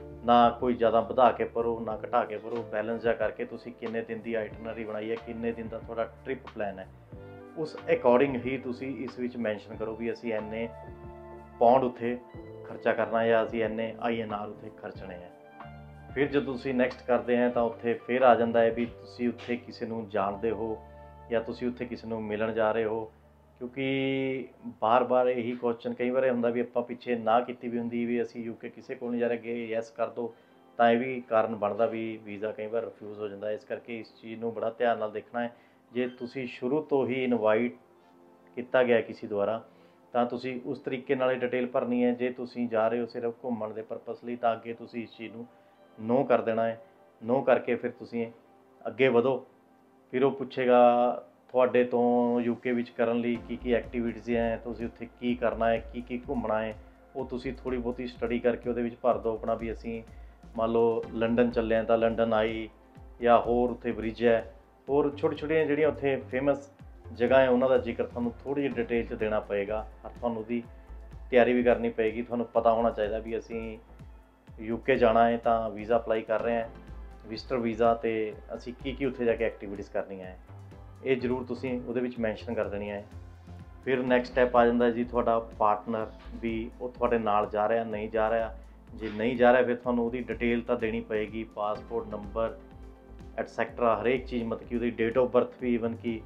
ਨਾ ਕੋਈ ਜ਼ਿਆਦਾ ਵਧਾ ਕੇ ਭਰੋ ਨਾ ਘਟਾ ਕੇ ਭਰੋ, ਬੈਲੈਂਸ ਜਿਹਾ ਕਰਕੇ ਤੁਸੀਂ ਕਿੰਨੇ ਦਿਨ ਦੀ ਆਈਟਨਰੀ ਬਣਾਈ ਹੈ, ਕਿੰਨੇ ਦਿਨ ਦਾ ਤੁਹਾਡਾ ਟ੍ਰਿਪ ਪਲਾਨ ਹੈ, ਉਸ ਅਕੋਰਡਿੰਗ ਹੀ ਤੁਸੀਂ ਇਸ ਵਿੱਚ ਮੈਂਸ਼ਨ ਕਰੋ ਵੀ ਅਸੀਂ ਇੰਨੇ ਪਾਉਂਡ ਉੱਥੇ ਖਰਚਾ ਕਰਨਾ ਜਾਂ ਅਸੀਂ ਇੰਨੇ INR ਉੱਥੇ ਖਰਚਣੇ ਹੈ। ਫਿਰ ਜਦੋਂ ਤੁਸੀਂ ਨੈਕਸਟ ਕਰਦੇ ਹੈ ਤਾਂ ਉੱਥੇ ਫਿਰ ਆ ਜਾਂਦਾ ਹੈ ਵੀ ਤੁਸੀਂ ਉੱਥੇ ਕਿਸੇ ਨੂੰ ਜਾਣਦੇ ਹੋ ਜਾਂ ਤੁਸੀਂ ਉੱਥੇ ਕਿਸੇ ਨੂੰ ਮਿਲਣ ਜਾ ਰਹੇ ਹੋ, ਕਿਉਂਕਿ ਬਾਰ-ਬਾਰ ਇਹੀ ਕੁਐਸਚਨ ਕਈ ਵਾਰ ਇਹ ਹੁੰਦਾ ਵੀ ਆਪਾਂ ਪਿੱਛੇ ਨਾ ਕੀਤੀ ਵੀ ਹੁੰਦੀ ਵੀ ਅਸੀਂ ਯੂਕੇ ਕਿਸੇ ਕੋਲ ਨਹੀਂ ਜਾ ਰਹੇ, ਅੱਗੇ ਯੈਸ ਕਰ ਦਿਓ, ਤਾਂ ਇਹ ਵੀ ਕਾਰਨ ਬਣਦਾ ਵੀ ਵੀਜ਼ਾ ਕਈ ਵਾਰ ਰਿਫਿਊਜ਼ ਹੋ ਜਾਂਦਾ। ਇਸ ਕਰਕੇ ਇਸ ਚੀਜ਼ ਨੂੰ ਬੜਾ ਧਿਆਨ ਨਾਲ ਦੇਖਣਾ ਹੈ। ਜੇ ਤੁਸੀਂ ਸ਼ੁਰੂ ਤੋਂ ਹੀ ਇਨਵਾਈਟ ਕੀਤਾ ਗਿਆ ਕਿਸੇ ਦੁਆਰਾ, ਤਾਂ ਤੁਸੀਂ ਉਸ ਤਰੀਕੇ ਨਾਲ ਹੀ ਡਿਟੇਲ ਭਰਨੀ ਹੈ। ਜੇ ਤੁਸੀਂ ਜਾ ਰਹੇ ਹੋ ਸਿਰਫ ਘੁੰਮਣ ਦੇ ਪਰਪਸ ਲਈ, ਤਾਂ ਅੱਗੇ ਤੁਸੀਂ ਇਸ ਚੀਜ਼ ਨੂੰ ਨੋ ਕਰ ਦੇਣਾ ਹੈ। ਨੋ ਕਰਕੇ ਫਿਰ ਤੁਸੀਂ ਅੱਗੇ ਵਧੋ। ਫਿਰ ਉਹ ਪੁੱਛੇਗਾ ਤੁਹਾਡੇ ਤੋਂ ਯੂਕੇ ਵਿੱਚ ਕਰਨ ਲਈ ਕੀ ਐਕਟੀਵਿਟੀਜ਼ ਹੈ, ਤੁਸੀਂ ਉੱਥੇ ਕੀ ਕਰਨਾ ਹੈ, ਕੀ ਘੁੰਮਣਾ ਹੈ। ਉਹ ਤੁਸੀਂ ਥੋੜ੍ਹੀ ਬਹੁਤੀ ਸਟੱਡੀ ਕਰਕੇ ਉਹਦੇ ਵਿੱਚ ਭਰ ਦਿਓ ਆਪਣਾ ਵੀ ਅਸੀਂ ਮੰਨ ਲਓ ਲੰਡਨ ਚੱਲੇ ਹਾਂ ਤਾਂ ਲੰਡਨ ਆਈ, ਜਾਂ ਹੋਰ ਉੱਥੇ ਬ੍ਰਿਜ ਹੈ, ਹੋਰ ਛੋਟੀਆਂ ਜਿਹੜੀਆਂ ਉੱਥੇ ਫੇਮਸ ਜਗ੍ਹਾ ਹੈ ਉਹਨਾਂ ਦਾ ਜ਼ਿਕਰ ਤੁਹਾਨੂੰ ਥੋੜ੍ਹੀ ਜਿਹੀ ਡਿਟੇਲ 'ਚ ਦੇਣਾ ਪਏਗਾ। ਤੁਹਾਨੂੰ ਉਹਦੀ ਤਿਆਰੀ ਵੀ ਕਰਨੀ ਪਏਗੀ। ਤੁਹਾਨੂੰ ਪਤਾ ਹੋਣਾ ਚਾਹੀਦਾ ਵੀ ਅਸੀਂ ਯੂਕੇ ਜਾਣਾ ਹੈ ਤਾਂ ਵੀਜ਼ਾ ਅਪਲਾਈ ਕਰ ਰਹੇ ਹਾਂ, ਵਿਜ਼ਟਰ ਵੀਜ਼ਾ, ਅਤੇ ਅਸੀਂ ਕੀ ਉੱਥੇ ਜਾ ਕੇ ਐਕਟੀਵਿਟੀਜ਼ ਕਰਨੀਆਂ ਹੈ, ਇਹ ਜ਼ਰੂਰ ਤੁਸੀਂ ਉਹਦੇ ਵਿੱਚ ਮੈਂਸ਼ਨ ਕਰ ਦੇਣੀਆਂ ਹੈ। ਫਿਰ ਨੈਕਸਟ ਸਟੈਪ ਆ ਜਾਂਦਾ ਜੀ ਤੁਹਾਡਾ ਪਾਰਟਨਰ, ਵੀ ਉਹ ਤੁਹਾਡੇ ਨਾਲ ਜਾ ਰਿਹਾ ਨਹੀਂ ਜਾ ਰਿਹਾ। ਜੇ ਨਹੀਂ ਜਾ ਰਿਹਾ ਫਿਰ ਤੁਹਾਨੂੰ ਉਹਦੀ ਡਿਟੇਲ ਤਾਂ ਦੇਣੀ ਪਏਗੀ, ਪਾਸਪੋਰਟ ਨੰਬਰ ਐਟਸੈਕਟਰਾ, ਹਰੇਕ ਚੀਜ਼, ਮਤਲਬ ਕਿ ਉਹਦੀ ਡੇਟ ਆਫ ਬਰਥ ਵੀ, ਈਵਨ ਕਿ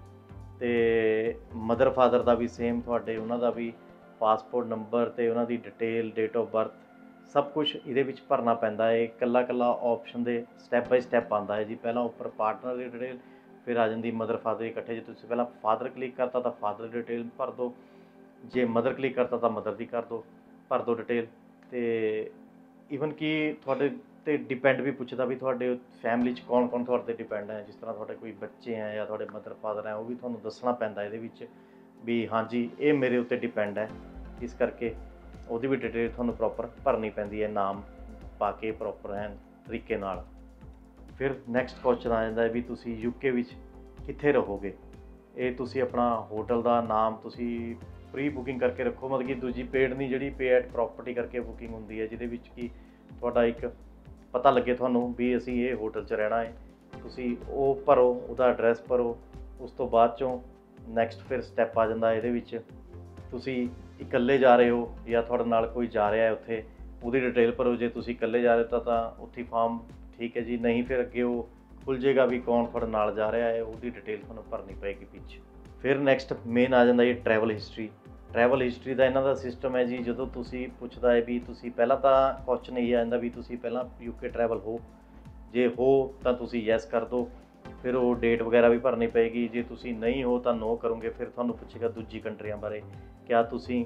ਅਤੇ ਮਦਰ ਫਾਦਰ ਦਾ ਵੀ ਸੇਮ, ਤੁਹਾਡੇ ਉਹਨਾਂ ਦਾ ਵੀ ਪਾਸਪੋਰਟ ਨੰਬਰ ਅਤੇ ਉਹਨਾਂ ਦੀ ਡਿਟੇਲ, ਡੇਟ ਆਫ ਬਰਥ, ਸਭ ਕੁਛ ਇਹਦੇ ਵਿੱਚ ਭਰਨਾ ਪੈਂਦਾ ਹੈ। ਇਕੱਲਾ ਆਪਸ਼ਨ ਦੇ ਸਟੈਪ ਬਾਈ ਸਟੈਪ ਆਉਂਦਾ ਹੈ ਜੀ। ਪਹਿਲਾਂ ਉੱਪਰ ਪਾਰਟਨਰ ਦੀ ਡਿਟੇਲ, ਫਿਰ ਆ ਜਾਂਦੀ ਮਦਰ ਫਾਦਰ ਇਕੱਠੇ। ਜੇ ਤੁਸੀਂ ਪਹਿਲਾਂ ਫਾਦਰ ਕਲਿੱਕ ਕਰਤਾ ਤਾਂ ਫਾਦਰ ਦੀ ਡਿਟੇਲ ਭਰ ਦਿਓ, ਜੇ ਮਦਰ ਕਲਿੱਕ ਕਰਤਾ ਤਾਂ ਮਦਰ ਦੀ ਭਰ ਦਿਓ ਡਿਟੇਲ। ਅਤੇ ਈਵਨ ਕਿ ਤੁਹਾਡੇ 'ਤੇ ਡਿਪੈਂਡ ਵੀ ਪੁੱਛਦਾ ਵੀ ਤੁਹਾਡੇ ਫੈਮਿਲੀ 'ਚ ਕੌਣ ਤੁਹਾਡੇ 'ਤੇ ਡਿਪੈਂਡ ਹੈ। ਜਿਸ ਤਰ੍ਹਾਂ ਤੁਹਾਡੇ ਕੋਈ ਬੱਚੇ ਹੈ ਜਾਂ ਤੁਹਾਡੇ ਮਦਰ ਫਾਦਰ ਹੈ, ਉਹ ਵੀ ਤੁਹਾਨੂੰ ਦੱਸਣਾ ਪੈਂਦਾ ਇਹਦੇ ਵਿੱਚ ਵੀ ਹਾਂਜੀ ਇਹ ਮੇਰੇ ਉੱਤੇ ਡਿਪੈਂਡ ਹੈ। ਇਸ ਕਰਕੇ ਉਹਦੀ ਵੀ ਡਿਟੇਲ ਤੁਹਾਨੂੰ ਪ੍ਰੋਪਰ ਭਰਨੀ ਪੈਂਦੀ ਹੈ, ਨਾਮ ਪਾ ਕੇ ਪ੍ਰੋਪਰ ਐਨ ਤਰੀਕੇ ਨਾਲ। ਫਿਰ ਨੈਕਸਟ ਕੁਐਸਚਨ ਆ ਜਾਂਦਾ ਹੈ ਵੀ ਤੁਸੀਂ ਯੂਕੇ ਵਿੱਚ ਕਿੱਥੇ ਰਹੋਗੇ। ਇਹ ਤੁਸੀਂ ਆਪਣਾ ਹੋਟਲ ਦਾ ਨਾਮ ਤੁਸੀਂ ਪ੍ਰੀ ਬੁਕਿੰਗ ਕਰਕੇ ਰੱਖੋ, ਮਤਲਬ ਕਿ ਦੂਜੀ ਪੇਡ ਨਹੀਂ, ਜਿਹੜੀ ਪੇ ਐਟ ਪ੍ਰੋਪਰਟੀ ਕਰਕੇ ਬੁਕਿੰਗ ਹੁੰਦੀ ਹੈ, ਜਿਹਦੇ ਵਿੱਚ ਕਿ ਤੁਹਾਡਾ ਇੱਕ ਪਤਾ ਲੱਗੇ ਤੁਹਾਨੂੰ ਵੀ ਅਸੀਂ ਇਹ ਹੋਟਲ 'ਚ ਰਹਿਣਾ ਹੈ। ਤੁਸੀਂ ਉਹ ਭਰੋ, ਉਹਦਾ ਐਡਰੈਸ ਭਰੋ। ਉਸ ਤੋਂ ਬਾਅਦ 'ਚੋਂ ਨੈਕਸਟ ਫਿਰ ਸਟੈਪ ਆ ਜਾਂਦਾ ਇਹਦੇ ਵਿੱਚ, ਤੁਸੀਂ ਇਕੱਲੇ ਜਾ ਰਹੇ ਹੋ ਜਾਂ ਤੁਹਾਡੇ ਨਾਲ ਕੋਈ ਜਾ ਰਿਹਾ ਹੈ ਉੱਥੇ, ਉਹਦੀ ਡਿਟੇਲ ਭਰੋ। ਜੇ ਤੁਸੀਂ ਇਕੱਲੇ ਜਾ ਰਹੇ ਹੋ ਤਾਂ ਉੱਥੇ ਫਾਰਮ ਠੀਕ ਹੈ ਜੀ, ਨਹੀਂ ਫਿਰ ਅੱਗੇ ਉਹ ਖੁੱਲ੍ਹ ਜਾਏਗਾ ਵੀ ਕੌਣ ਤੁਹਾਡੇ ਨਾਲ ਜਾ ਰਿਹਾ ਹੈ, ਉਹਦੀ ਡਿਟੇਲ ਤੁਹਾਨੂੰ ਭਰਨੀ ਪਏਗੀ ਪਿੱਛੇ। ਫਿਰ ਨੈਕਸਟ ਮੇਨ ਆ ਜਾਂਦਾ ਜੀ ਟਰੈਵਲ ਹਿਸਟਰੀ। ਟਰੈਵਲ ਹਿਸਟਰੀ ਦਾ ਇਹਨਾਂ ਦਾ ਸਿਸਟਮ ਹੈ ਜੀ, ਜਦੋਂ ਤੁਸੀਂ ਪੁੱਛਦਾ ਹੈ ਵੀ ਤੁਸੀਂ ਪਹਿਲਾਂ ਤਾਂ ਕੁਐਸਚਨ ਇਹ ਆ ਜਾਂਦਾ ਵੀ ਤੁਸੀਂ ਪਹਿਲਾਂ ਯੂਕੇ ਟਰੈਵਲ ਹੋ, ਜੇ ਹੋ ਤਾਂ ਤੁਸੀਂ ਯੈਸ ਕਰ ਦਿਓ। ਫਿਰ ਉਹ ਡੇਟ ਵਗੈਰਾ ਵੀ ਭਰਨੀ ਪਏਗੀ। ਜੇ ਤੁਸੀਂ ਨਹੀਂ ਹੋ ਤਾਂ ਨੋ ਕਰੋਗੇ। ਫਿਰ ਤੁਹਾਨੂੰ ਪੁੱਛੇਗਾ ਦੂਜੀ ਕੰਟਰੀਆਂ ਬਾਰੇ, ਕਿਆ ਤੁਸੀਂ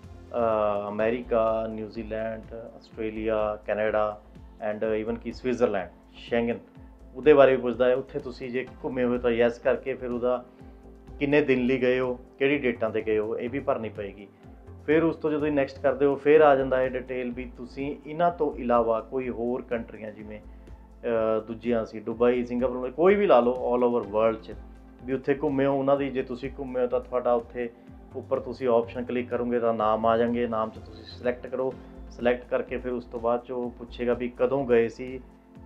America, New Zealand, Australia, Canada and even ਕਿ ਸਵਿਟਜ਼ਰਲੈਂਡ, ਸ਼ੈਂਗਨ, ਉਹਦੇ ਬਾਰੇ ਵੀ ਪੁੱਛਦਾ ਹੈ। ਉੱਥੇ ਤੁਸੀਂ ਜੇ ਘੁੰਮੇ ਹੋਏ ਤਾਂ ਯੈਸ ਕਰਕੇ ਫਿਰ ਉਹਦਾ ਕਿੰਨੇ ਦਿਨ ਲਈ ਗਏ ਹੋ, ਕਿਹੜੀ ਡੇਟਾਂ 'ਤੇ ਗਏ ਹੋ, ਇਹ ਵੀ ਭਰਨੀ ਪਏਗੀ। ਫਿਰ ਉਸ ਤੋਂ ਜਦੋਂ ਨੈਕਸਟ ਕਰਦੇ ਹੋ ਫਿਰ ਆ ਜਾਂਦਾ ਹੈ ਡਿਟੇਲ ਵੀ ਤੁਸੀਂ ਇਹਨਾਂ ਤੋਂ ਇਲਾਵਾ ਕੋਈ ਹੋਰ ਕੰਟਰੀਆਂ, ਜਿਵੇਂ ਦੂਜੀਆਂ ਸੀ ਦੁਬਈ, ਸਿੰਗਾਪੁਰ, ਕੋਈ ਵੀ ਲਾ ਲਓ ਆਲ ਓਵਰ ਵਰਲਡ 'ਚ ਵੀ ਉੱਥੇ ਘੁੰਮੇ ਹੋ ਉਹਨਾਂ ਦੀ। ਜੇ ਤੁਸੀਂ ਘੁੰਮੇ ਹੋ ਤਾਂ ਤੁਹਾਡਾ ਉੱਥੇ ਉੱਪਰ ਤੁਸੀਂ ਆਪਸ਼ਨ ਕਲਿੱਕ ਕਰੋਗੇ ਤਾਂ ਨਾਮ ਆ ਜਾਣਗੇ, ਨਾਮ 'ਚ ਤੁਸੀਂ ਸਿਲੈਕਟ ਕਰੋ। ਸਿਲੈਕਟ ਕਰਕੇ ਫਿਰ ਉਸ ਤੋਂ ਬਾਅਦ 'ਚ ਉਹ ਪੁੱਛੇਗਾ ਵੀ ਕਦੋਂ ਗਏ ਸੀ,